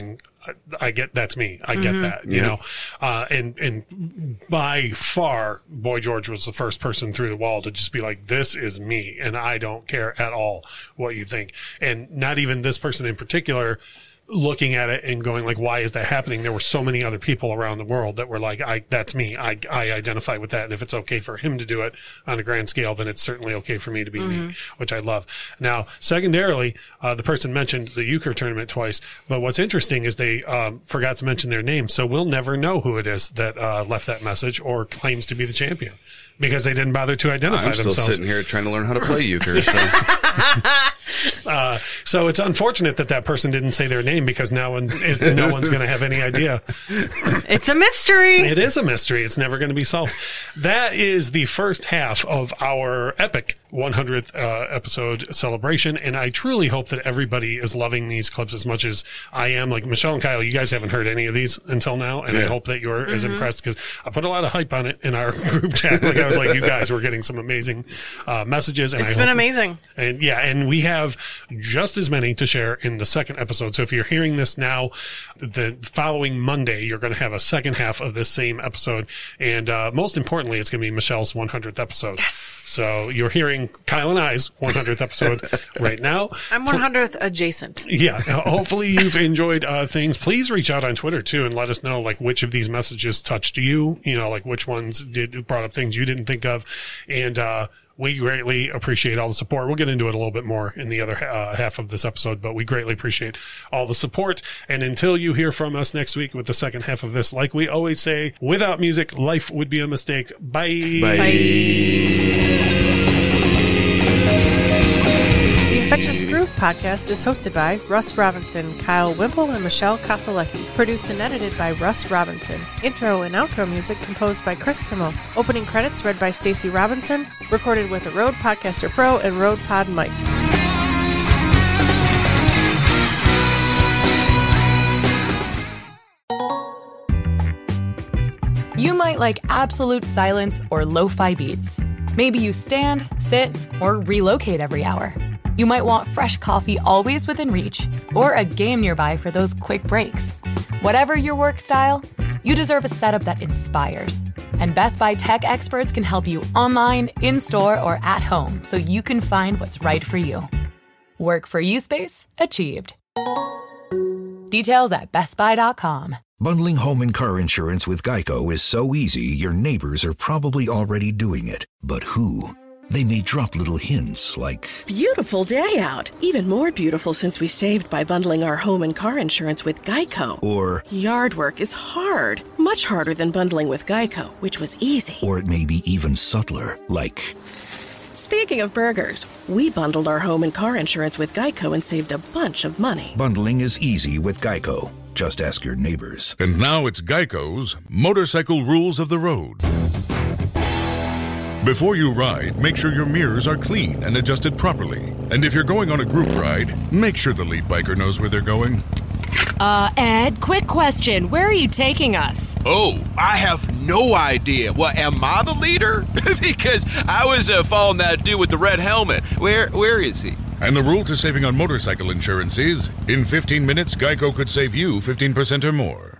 I get that's me. I get Mhm. that, you Yeah. know. Uh, and and by far, Boy George was the first person through the wall to just be like, "This is me, and I don't care at all what you think." And not even this person in particular looking at it and going like, why is that happening? There were so many other people around the world that were like, I, that's me. I, I identify with that. And if it's okay for him to do it on a grand scale, then it's certainly okay for me to be me, Mhm. which I love. Now, secondarily, uh, the person mentioned the euchre tournament twice, but what's interesting is they, um, forgot to mention their name. So we'll never know who it is that, uh, left that message or claims to be the champion because they didn't bother to identify I'm still themselves. sitting here trying to learn how to play euchre. So. Uh, so it's unfortunate that that person didn't say their name because now one is, no one's going to have any idea. It's a mystery. It is a mystery. It's never going to be solved. That is the first half of our epic one hundredth uh, episode celebration, and I truly hope that everybody is loving these clips as much as I am. Like Michelle and Kyle, you guys haven't heard any of these until now, and I Yeah. hope that you're as Mm-hmm. Mhm. impressed because I put a lot of hype on it in our group chat. Like I was like, you guys were getting some amazing uh, messages, and It's I been hope- amazing. And yeah, and we have just as many to share in the second episode. So if you're hearing this now, the following Monday, you're going to have a second half of this same episode. And uh, most importantly, it's going to be Michelle's one hundredth episode. Yes. So you're hearing Kyle and I's one hundredth episode right now. I'm one hundredth adjacent. Yeah. uh, Hopefully you've enjoyed uh, things. Please reach out on Twitter too and let us know like which of these messages touched you. You know, like which ones did brought up things you didn't think of, and uh, we greatly appreciate all the support. We'll get into it a little bit more in the other uh, half of this episode, but we greatly appreciate all the support. And until you hear from us next week with the second half of this, like we always say, without music, life would be a mistake. Bye. The Infectious Groove podcast is hosted by Russ Robinson, Kyle Wimple, and Michelle Koselecki. Produced and edited by Russ Robinson. Intro and outro music composed by Chris Kimmel. Opening credits read by Stacey Robinson. Recorded with the Rode Podcaster Pro and Rode Pod mics. You might like absolute silence or lo-fi beats. Maybe you stand, sit, or relocate every hour. You might want fresh coffee always within reach, or a game nearby for those quick breaks. Whatever your work style, you deserve a setup that inspires. And Best Buy tech experts can help you online, in-store, or at home so you can find what's right for you. Work for you space achieved. Details at best buy dot com. Bundling home and car insurance with Geico is so easy, your neighbors are probably already doing it. But who? They may drop little hints like, Beautiful day out. Even more beautiful since we saved by bundling our home and car insurance with Geico. or, Yard work is hard. Much harder than bundling with Geico, which was easy. or it may be even subtler, like, Speaking of burgers, we bundled our home and car insurance with Geico and saved a bunch of money. bundling is easy with Geico. Just ask your neighbors. And now it's Geico's Motorcycle Rules of the Road. Before you ride, make sure your mirrors are clean and adjusted properly. And if you're going on a group ride, make sure the lead biker knows where they're going. Uh, Ed, quick question. Where are you taking us? Oh, I have no idea. Well, am I the leader? Because I was uh, following that dude with the red helmet. Where, where is he? And the rule to saving on motorcycle insurance is, in fifteen minutes, Geico could save you fifteen percent or more.